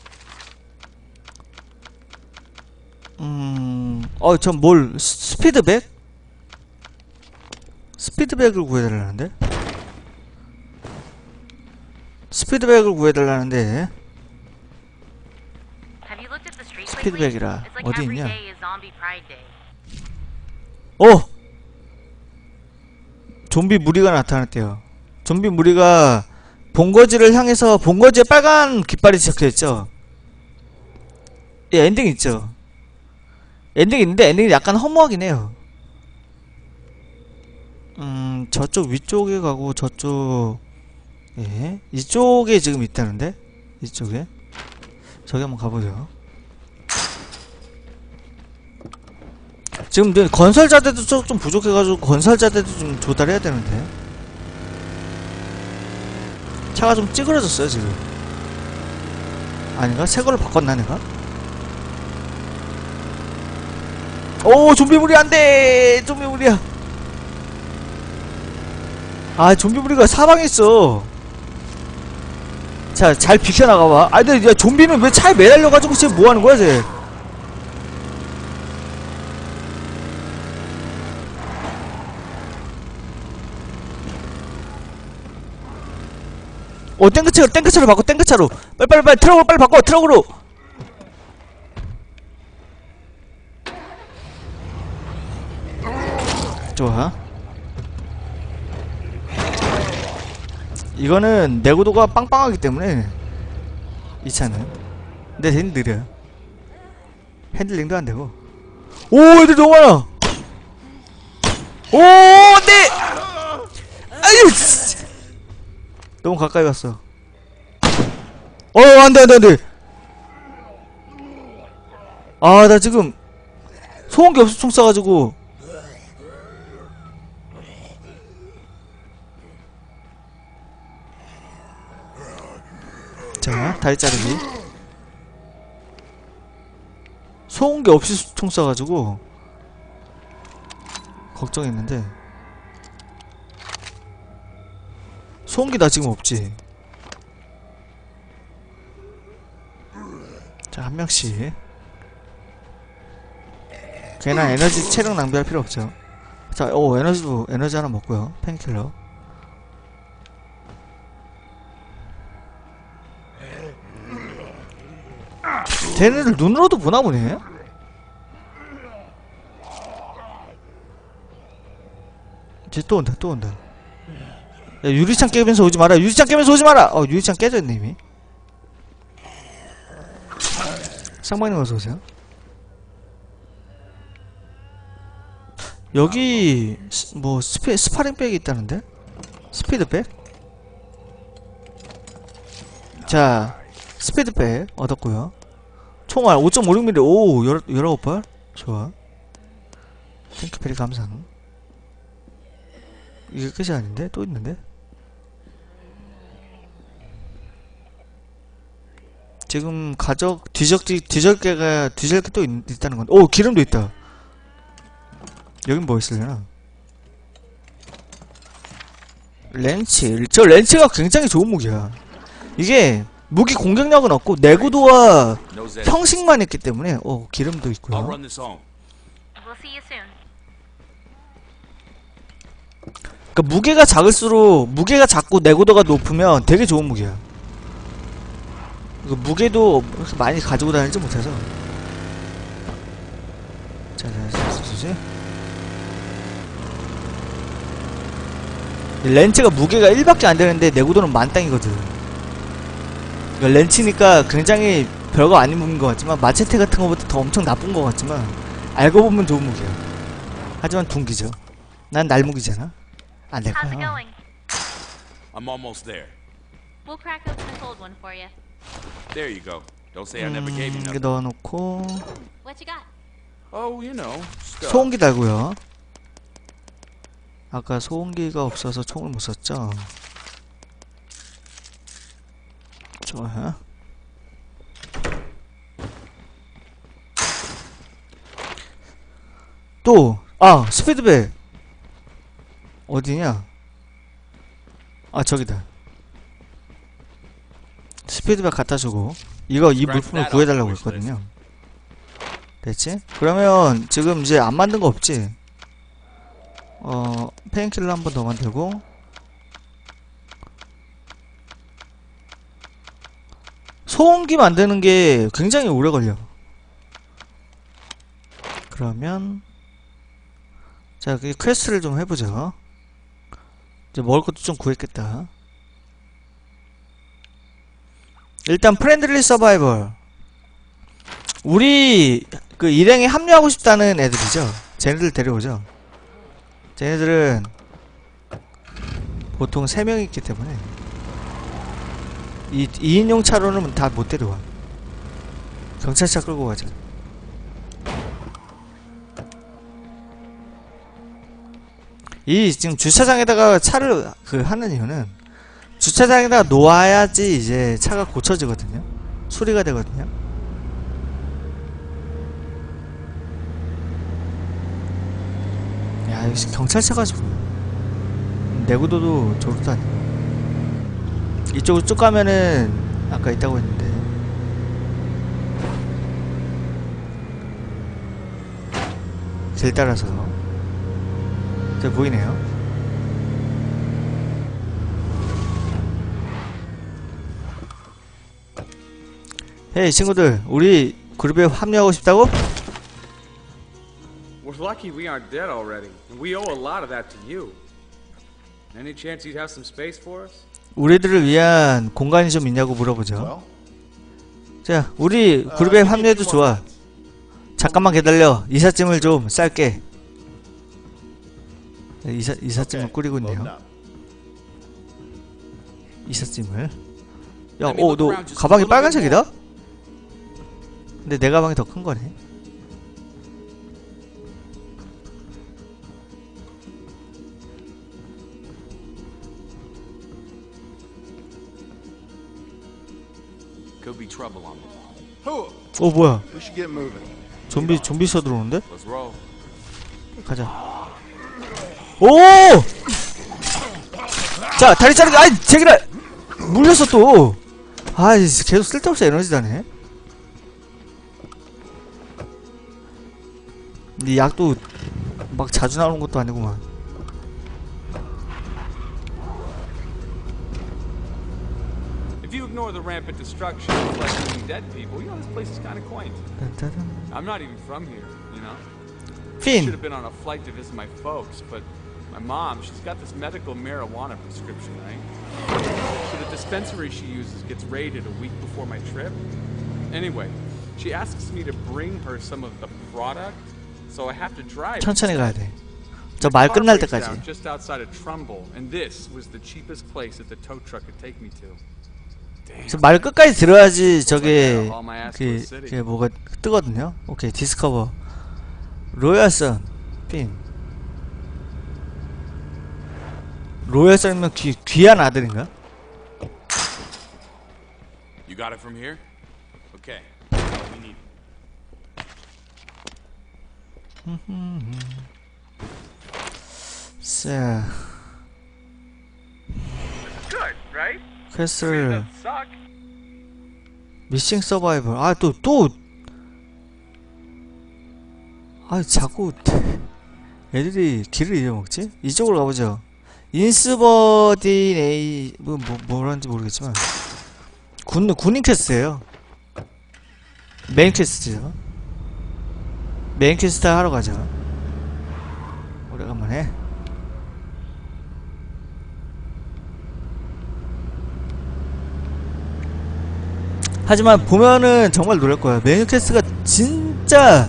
음... 어, 전 뭘... 스- 스피드백? 스피드백을 구해달라는데? 스피드백을 구해달라는데 Have you looked at the street lately? 스피드백이라 It's like 어디 every 있냐? day is Zombie Pride Day. 어! 좀비 무리가 나타났대요. 좀비 무리가 본거지를 향해서 본거지에 빨간 깃발이 적혀있죠. 예, 엔딩 있죠. 엔딩 있는데 엔딩이 약간 허무하긴 해요. 음 저쪽 위쪽에 가고 저쪽 예 이쪽에 지금 있다는데 이쪽에 저기 한번 가보죠. 지금 건설자대도 좀, 좀 부족해가지고 건설자대도 좀 조달해야 되는데 차가 좀 찌그러졌어요 지금. 아닌가? 새거를 바꿨나 내가? 오 좀비물이 안돼! 좀비물이야. 아 좀비물이가 사방에 있어. 자 잘 비켜나가봐. 아 근데 야 좀비는 왜 차에 매달려가지고 지금 뭐하는거야 쟤. 어 땡크차로 땡크차로 바꿔 땡크차로 빨리 빨리 빨리 트럭으로 빨리 바꿔 트럭으로. 좋아. 이거는 내구도가 빵빵하기 때문에 이 차는 근데 대신 느려. 핸들링도 안되고. 오 애들 너무 많아. 오 안돼. 아유 씨. 너무 가까이 갔어. 어 안돼 안돼 안돼. 아 나 지금 소음기 없어 총 쏴가지고. 다리 자르기. 소음기 없이 총 쏴가지고 걱정했는데. 소음기 나 지금 없지. 자, 한 명씩. 걔나 에너지 체력 낭비할 필요 없죠. 자, 오, 에너지도, 에너지 하나 먹고요. 펜킬러. 쟤네들 눈으로도 보나 보네? 이제 또 온다, 또 온다. 야, 유리창 깨면서 오지 마라, 유리창 깨면서 오지 마라! 어, 유리창 깨져있네, 이미. 쌍방님 어서오세요. 여기 스, 뭐 스피, 스파링백이 있다는데? 스피드백? 자, 스피드백 얻었고요. 총알 오 점 오육 밀리미터. 오, 열아홉 발? 좋아. 탱크페리 감상. 이게 끝이 아닌데? 또 있는데? 지금 가적 뒤적지 뒤적개가 뒤적개 또 있, 있다는 건데. 오, 기름도 있다. 여긴 뭐 있으려나? 렌치. 저 렌치가 굉장히 좋은 무기야. 이게 무기 공격력은 없고 내구도와 형식만 있기 때문에. 오, 기름도 있고요. We'll see you soon. 그러니까 무게가 작을수록 무게가 작고 내구도가 높으면 되게 좋은 무기야. 그 무게도 그렇게 많이 가지고 다니지 못해서. 자, 자, 자, 자, 자. 렌치가 무게가 일밖에 안 되는데 내구도는 만땅이거든. 그러니까 렌치니까 굉장히 별거 아닌 무기인 것 같지만 마체테 같은 거보다 더 엄청 나쁜 것 같지만 알고 보면 좋은 무기야. 하지만 둔기죠. 난 날무기잖아. 안 될 How's it 거야. going? I'm almost there. We'll crack open this old one for you. There you go. Don't say I never 음, gave you 이게 nothing. 넣어놓고 What you got? Oh, you know, stuff. 소음기 달고요. 아까 소음기가 없어서 총을 못 썼죠. 좋아요. 또, 아, 스피드백. 어디냐? 아, 저기다. 스피드백 갖다주고. 이거, 이 물품을 구해달라고 했거든요. 됐지? 그러면, 지금 이제 안 만든 거 없지? 어, 페인킬러 한 번 더 만들고. 소음기 만드는 게 굉장히 오래 걸려. 그러면, 자, 그 퀘스트를 좀 해보죠. 이제 먹을 것도 좀 구했겠다. 일단 프렌들리 서바이벌. 우리 그 일행에 합류하고 싶다는 애들이죠. 쟤네들 데려오죠. 쟤네들은 보통 세 명이 있기 때문에 이 이인용 차로는 다 못 데려와. 경찰차 끌고 가자. 이 지금 주차장에다가 차를 그 하는 이유는 주차장에다가 놓아야지 이제 차가 고쳐지거든요. 수리가 되거든요. 야, 역시 경찰차 가지고 내구도도 저렇도 아니고. 이쪽으로 쭉 가면은 아까 있다고 했는데 길 따라서 저 보이네요. 헤이 친구들, 우리 그룹에 합류하고 싶다고? We're lucky we aren't dead already, and we owe a lot of that to you. Any chance you'd have some space for us? 우리들을 위한 공간이 좀 있냐고 물어보죠. 자, 우리 그룹에 합류해도 좋아. 잠깐만 기다려. 이삿짐을 좀 쌀게. 이사, 이삿짐을 꾸리고 있네요. 이삿짐을. 야, 오, 너 가방이 빨간색이다? 근데 내 가방이 더 큰 거네. Could be trouble on them. Who? 어 뭐야? We should get moving. 좀비 좀비 쳐 들어오는데? Let's roll. 가자. 오! 자 다리 자르기. 아이 제기라 물렸어 또. 아이 계속 쓸데없이 에너지 다네. 이 약도 막 자주 나오는 것도 아니구만. If you ignore the rampant destruction of flesh-eating dead people, you know this place is kind of quaint. I'm not even from here, you know. I should 핀. have been on a flight to visit my folks, but my mom, she's got this medical marijuana prescription, right? So the dispensary she uses gets raided a week before my trip. Anyway, she asks me to bring her some of the product, so I have to drive. 천천히 가야 돼. 저 말 끝날 때까지. Just outside of Trumbull, and this was the cheapest place that the tow truck could take me to. 저 말 끝까지 들어야지 저게 그, 그게 뭐가 뜨거든요. 오케이 디스커버 로얄선 핀. 로얄선이면 귀 귀한 아들인가? You got it from here? Okay. We need. 자, Good, right? 퀘슬 Suck. 미싱 서바이벌. 아 또 또. 아 자꾸 애들이 길을 잃어먹지? 이쪽으로 가보죠. 인스버디네이 뭐, 뭐 뭐라는지 모르겠지만 군 군인 퀘스트예요. 메인 퀘스트죠. 메인 퀘스트 하러 가자. 오래간만에. 하지만 보면은 정말 놀랄 거야. 메인 퀘스트가 진짜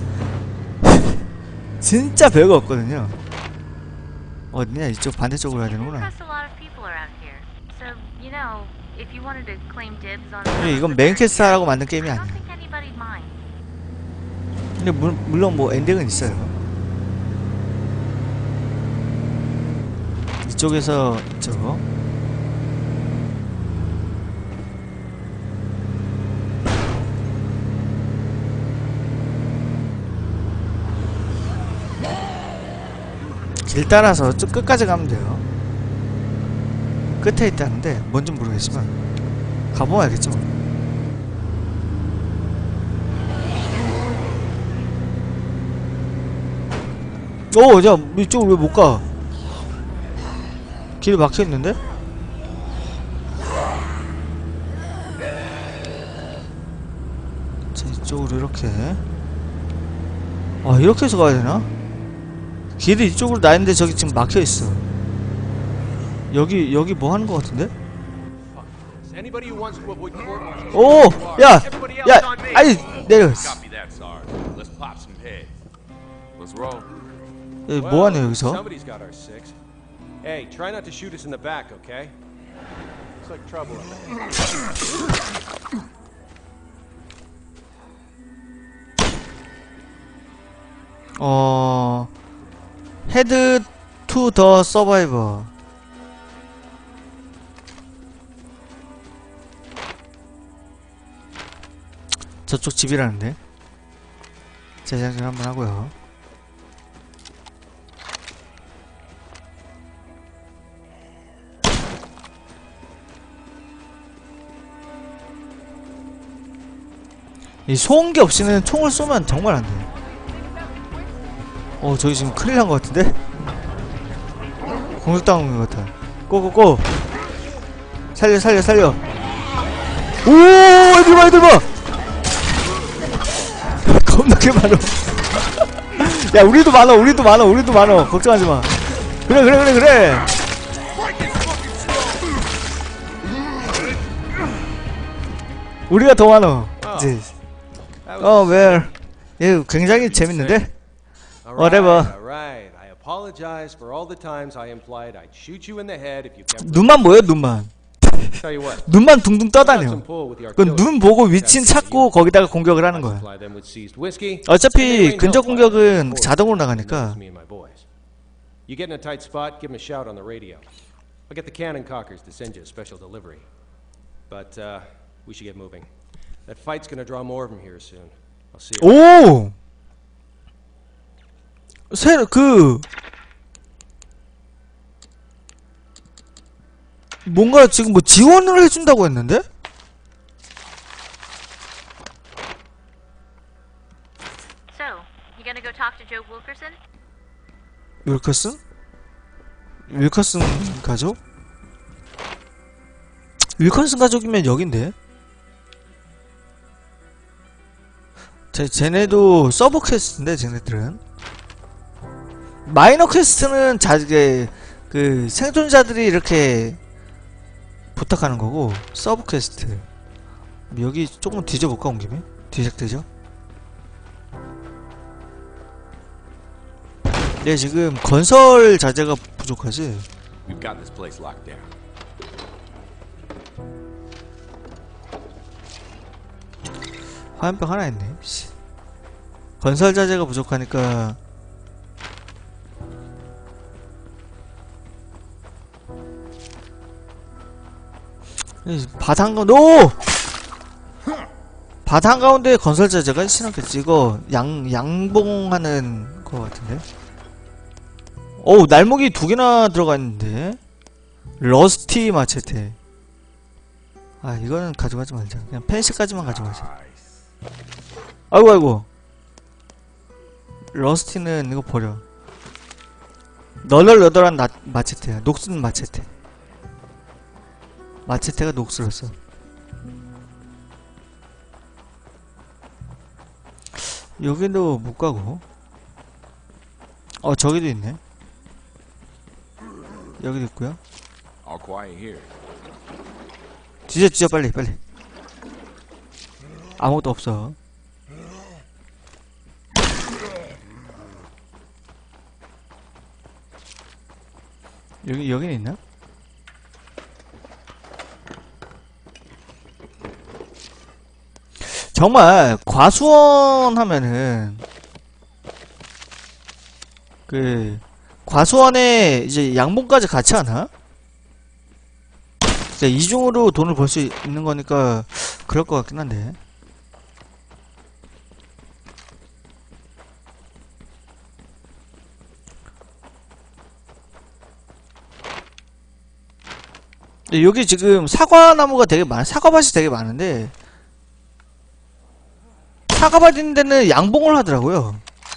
진짜 별거 없거든요. 어디냐? 이쪽 반대쪽으로 가야 되는구나. 근데 이건 메인 퀘스트 하라고 만든 게임이 아니야. 근데 물, 물론 뭐 엔딩은 있어요. 이쪽에서 저거 길 따라서 쭉 끝까지 가면 돼요. 끝에 있다는데 뭔지 모르겠지만 가보면 알겠죠. 오, 야, 이쪽으로 왜 못 가? 길이 막혀 있는데? 자, 이쪽으로 이렇게. 아, 이렇게 해서 가야 되나? 길이 이쪽으로 나 있는데 저기 지금 막혀 있어. 여기 여기 뭐 하는 거 같은데? 오, 야, 야, 아이 내려. 여기 뭐 하냐 여기서? Hey, try not to shoot us in the back, okay? Looks like trouble. 어, 헤드 투 더 서바이버. 저쪽 집이라는데. 재장전 한번 하고요. 이 소음기 없이는 총을 쏘면 정말 안 돼. 어, 저기 지금 큰일 난 것 같은데? 공격당한 것 같아. 고고고! 살려, 살려, 살려! 오! 애들 봐, 애들 봐! 겁나게 많어. 야, 우리도 많어, 우리도 많어, 우리도 많어. 걱정하지 마. 그래, 그래, 그래, 그래! 우리가 더 많어. 이제. 어, 웰. 얘 굉장히 재밌는데? Whatever. 눈만 보여, 눈만. 눈만 둥둥 떠다녀. 그건 눈 보고 위치는 찾고 거기다가 공격을 하는 거야. 어차피 근접 공격은 자동으로 나가니까. You get in a tight spot, give him a shout on the radio. I'll get the cannon cockers to send you a special delivery. But uh, we should get moving. That fight's gonna draw more of them here soon. I'll see you. 오! 새로 그 뭔가 지금 뭐 지원을 해준다고 했는데? So, you gonna go talk to Joe Wilkerson? 윌커슨? 윌커슨 가족? 윌커슨 가족이면 여긴데? 쟤, 쟤네도 서브 퀘스트인데 쟤네들은 마이너 퀘스트는 자게 그 생존자들이 이렇게 부탁하는 거고 서브 퀘스트 여기 조금 뒤져볼까 온 김에? 뒤적뒤적 얘 지금 건설 자재가 부족하지? We've got this place locked down. 화염병 하나 있네. 씨. 건설 자재가 부족하니까 밭 한가운데 오! 밭 한가운데 건설 자재가 신었겠지. 이거 양 양봉하는 거 같은데. 어우 날목이 두 개나 들어가 있는데. 러스티 마체테. 아 이거는 가져가지 말자. 그냥 펜시까지만 가져가자. 아이고 아이고. 러스티는 이거 버려. 너덜너덜한 나, 마체테야. 녹슨 마체테. 마체테가 녹슬었어. 여기도 못 가고. 어 저기도 있네. 여기도 있고요. All quiet here. 뒤져 뒤져 빨리 빨리. 아무것도 없어. 여기 여기는 있나? 정말 과수원 하면은 그 과수원에 이제 양봉까지 같이 하나? 진짜 이중으로 돈을 벌 수 있는 거니까 그럴 것 같긴 한데. 여기 지금 사과나무가 되게 많아. 사과밭이 되게 많은데 사과밭 있는 데는 양봉을 하더라고요.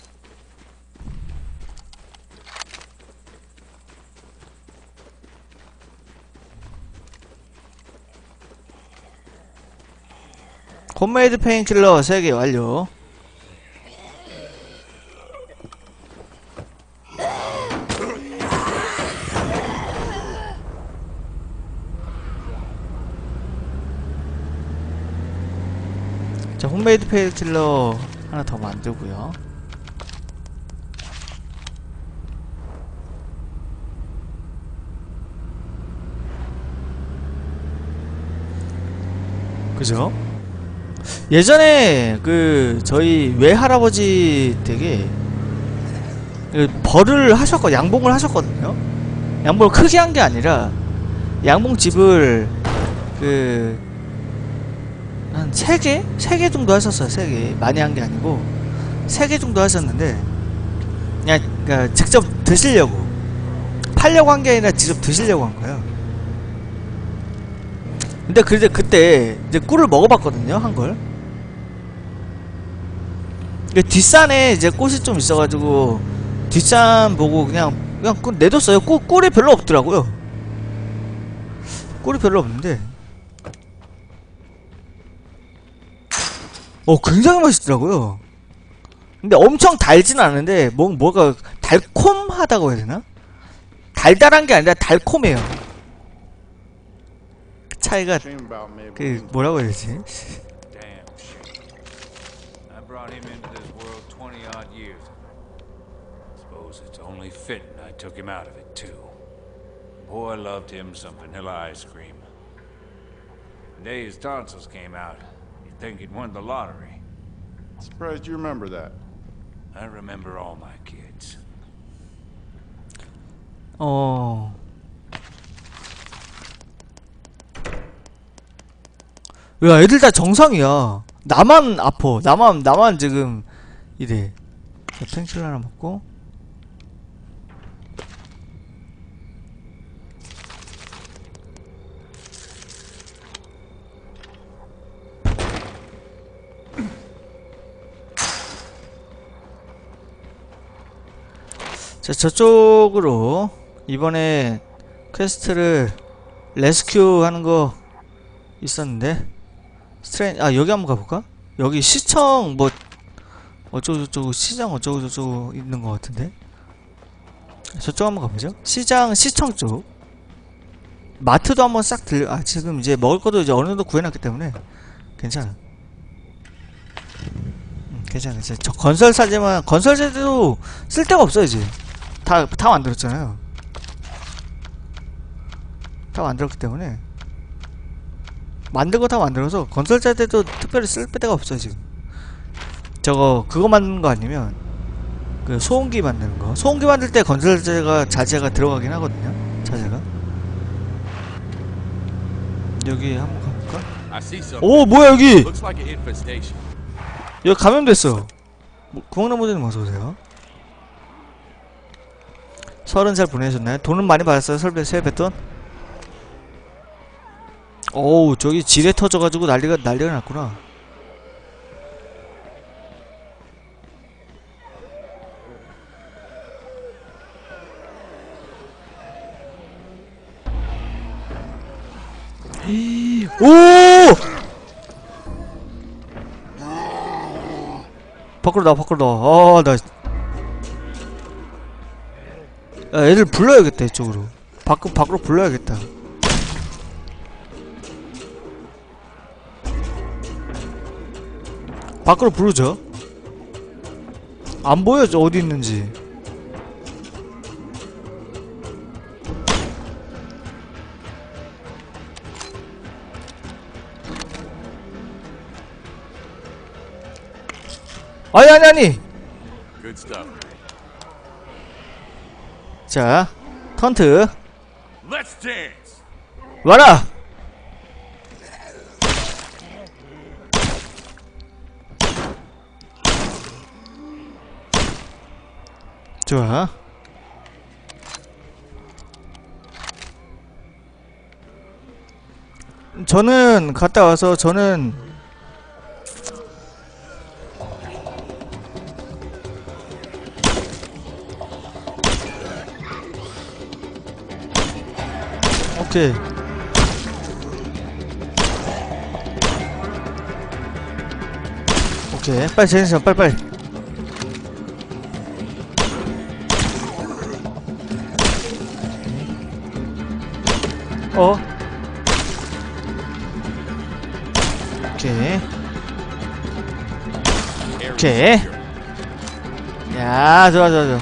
홈메이드 페인킬러 세 개 완료. 자, 홈메이드 페인킬러 하나 더 만들고요. 그죠? 예전에 그 저희 외할아버지 댁에 그 벌을 하셨고 양봉을 하셨거든요. 양봉을 크게 한 게 아니라 양봉집을 그 한 세 개? 세 개 정도 하셨어요. 세 개. 많이 한 게 아니고 세 개 정도 하셨는데 그냥 그러니까 직접 드시려고 팔려고 한 게 아니라 직접 드시려고 한 거예요. 근데 그때 그때 이제 꿀을 먹어봤거든요. 한 걸. 뒷산에 이제 꽃이 좀 있어가지고 뒷산 보고 그냥 그냥 꿀 내뒀어요. 꿀, 꿀이 별로 없더라고요. 꿀이 별로 없는데 어 굉장히 맛있더라고요. 근데 엄청 달진 않은데 뭐 뭐가 달콤하다고 해야 되나? 달달한 게 아니라 달콤해요. 그 차이가 그 뭐라고 해야 되지? Brought him into this world twenty odd years. Suppose it's only fitting I took him out of it too. Boy loved him some vanilla ice cream. The day his tonsils came out, you'd think he'd won the lottery. Surprised you remember that. I remember all my kids. 어. 야, 애들 다 정상이야. 나만 아파. 나만 나만 지금 이래. 자, 펜킬 하나 먹고. 자, 저쪽으로 이번에 퀘스트를 레스큐 하는 거 있었는데 스트레인 아 여기 한번 가볼까? 여기 시청 뭐 어쩌고저쩌고 시장 어쩌고저쩌고 있는 것 같은데 저쪽 한번 가보죠. 시장 시청 쪽 마트도 한번 싹 들려. 아 지금 이제 먹을 것도 이제 어느 정도 구해놨기 때문에 괜찮아. 음, 괜찮아 괜찮아. 저 건설사지만 건설사도 쓸데가 없어. 이제 다, 다 만들었잖아요. 다 만들었기 때문에 만든 거 다 만들어서 건설자들도 특별히 쓸 데가 없어. 지금 저거 그거 만드는 거 아니면 그 소음기 만드는 거 소음기 만들 때 건설자가 자재가 들어가긴 하거든요. 자재가 여기 한번 가볼까? 오 뭐야 여기 여기 감염됐어. 뭐, 구멍나무들님 어서오세요. 설은 잘 보내셨나요? 돈은 많이 받았어요? 설배 세뱃돈? 어우 저기 지뢰 터져가지고 난리가 난리가 났구나. 오! 밖으로 나와 밖으로 나와. 아 나 야, 애들 불러야겠다. 이쪽으로 밖, 밖으로 불러야겠다. 밖으로 부르죠. 안 보여 어디 있는지. 아니 아니 아니 자 턴트 와라. 좋아. 저는 갔다 와서 저는 오케이 오케이 빨리 제니션 빨리빨리. 어? 오케이 오케이 야 좋아 좋아 좋아.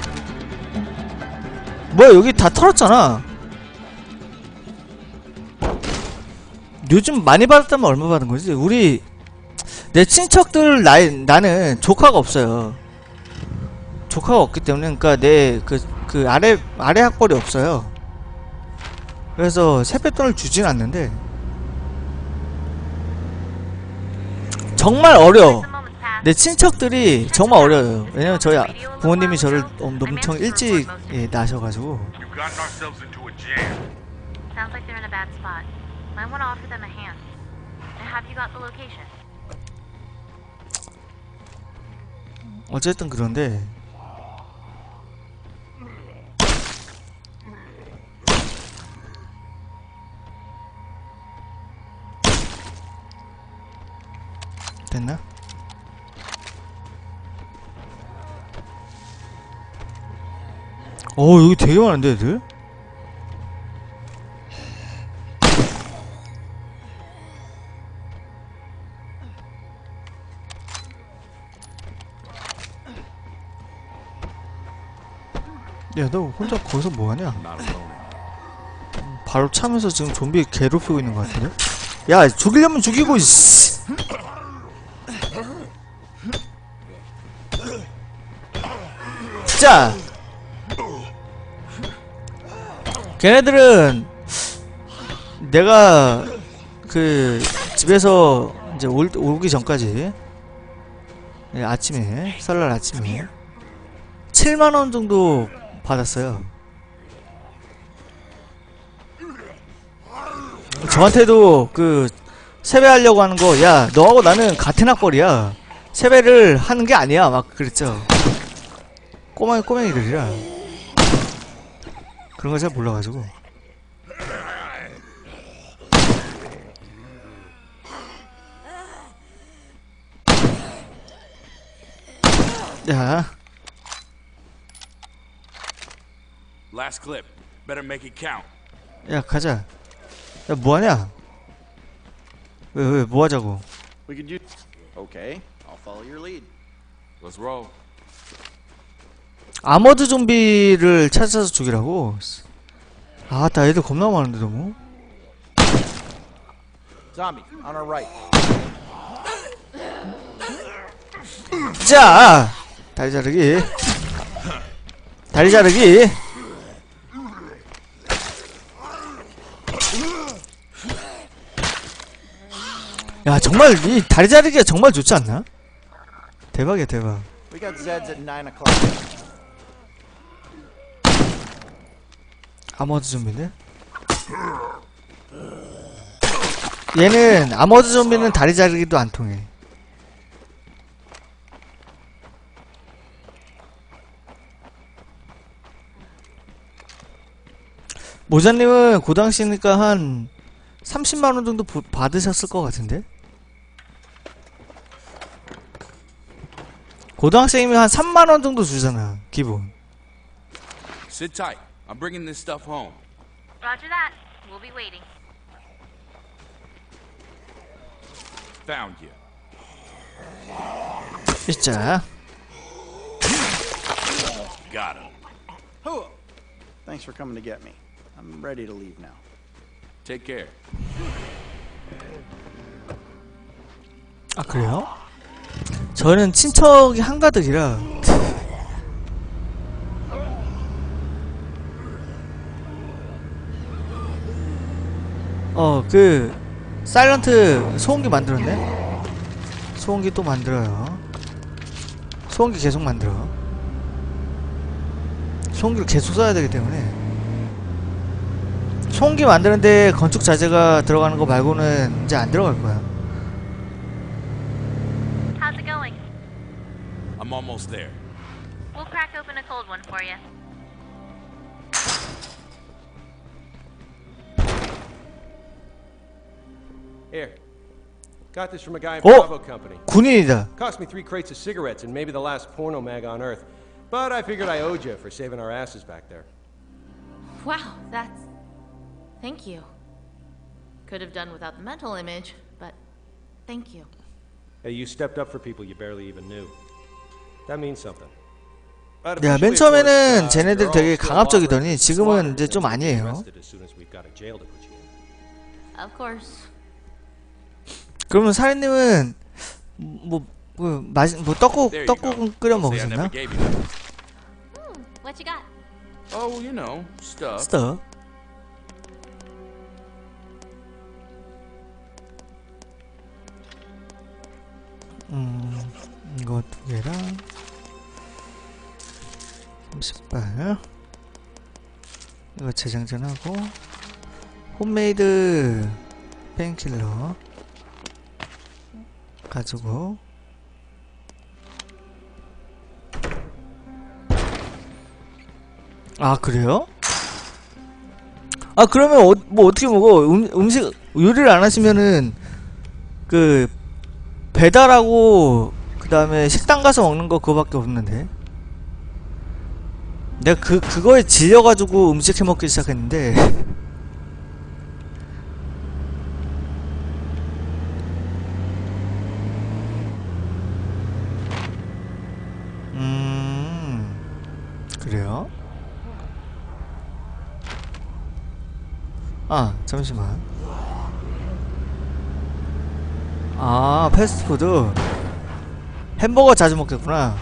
뭐야 여기 다 털었잖아. 요즘 많이 받았다면 얼마 받은 거지? 우리 내 친척들 나이 나는 조카가 없어요. 조카가 없기 때문에 그러니까 내 그 그 아래 아래 학벌이 없어요. 그래서 세뱃돈을 주진 않는데 정말 어려. 내 친척들이 정말 어려요. 왜냐면 저희 부모님이 저를 엄청 일찍 예, 낳으셔가지고. 어쨌든 그런데 됐나? 어 여기 되게 많은데 애들? 야 너 혼자 거기서 뭐하냐? 바로 차면서 지금 좀비 괴롭히고 있는 것 같은데? 야 죽이려면 죽이고 씨. 진짜 걔네들은 내가 그 집에서 이제 올, 오기 전까지 예, 아침에 설날 아침에 칠만 원 정도 받았어요. 저한테도 그 세배하려고 하는 거, 야 너하고 나는 같은 학벌이야, 세배를 하는 게 아니야 막 그랬죠. 꼬마 꼬맹이들이라 그런 거 잘 몰라가지고. 야, Last clip. Better make it count. 야 가자. 야 뭐하냐? 왜 왜 뭐하자고? We could use. Okay, I'll follow your lead. Let's roll. 아머드 좀비를 찾아서 죽이라고? 아, 나 애들 겁나 많은데 너무. Zombie on our right. 자, 다리 자르기. 다리 자르기. 야, 정말 이 다리 자르기가 정말 좋지 않나? 대박이야, 대박. We got Zeds at nine o'clock. 아머드 좀비네? 얘는 아머드 좀비는 다리 자르기도 안 통해. 모자님은 고당시니까 한 삼십만 원 정도 부, 받으셨을 것 같은데? 고등학생이면 한 삼만 원 정도 주잖아, 기본. Sit tight. I'm bringing this stuff home. Roger that. We'll be waiting. Found you. 진짜. Got him. Thanks for coming to get me. I'm ready to leave now. Take care. 아, 그래요? 저는 친척이 한가득이라. 어, 그 사일런트 소음기 만들었네? 소음기 또 만들어요. 소음기 계속 만들어. 소음기를 계속 써야 되기 때문에. 소음기 만드는데 건축 자재가 들어가는 거 말고는 이제 안 들어갈 거야. How's it going? I'm almost there. We'll crack open a cold one for you. Here. Got this from a guy in Oh! Bravo Company. 군인이다. Cost me three crates of cigarettes and maybe the last porno mag on Earth. But I figured I owed you for saving our asses back there. Wow, that's... Thank you. Could have done without the mental image, but thank you. Hey, you stepped up for people you barely even knew. That means something. But 야, 맨 officially, of 처음에는 course, uh, 쟤네들 they're 되게 all still 강압적이더니 operating 지금은 squatters 이제 and 좀 will be 아니에요. arrested as soon as we've got a jail to put you in. Of course. 그러면 사장님은 뭐, 뭐, 마시, 뭐 떡국, There you 떡국 go. 끓여 Don't say I 먹으셨나? never gave you that. Hmm, what you got? Oh, you know, stuff. 스터. 음, 이거 두 개랑 삼십 발. 이거 재장전하고 홈메이드 페인킬러 가지고 아 그래요? 아 그러면 어, 뭐 어떻게 먹어? 음, 음식 요리를 안 하시면은 그 배달하고 그 다음에 식당 가서 먹는 거 그거밖에 없는데 내가 그 그거에 질려가지고 음식 해 먹기 시작했는데 음 그래요? 아 잠시만. 아 패스트푸드 햄버거 자주 먹겠구나.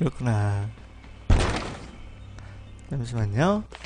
그렇구나. 잠시만요.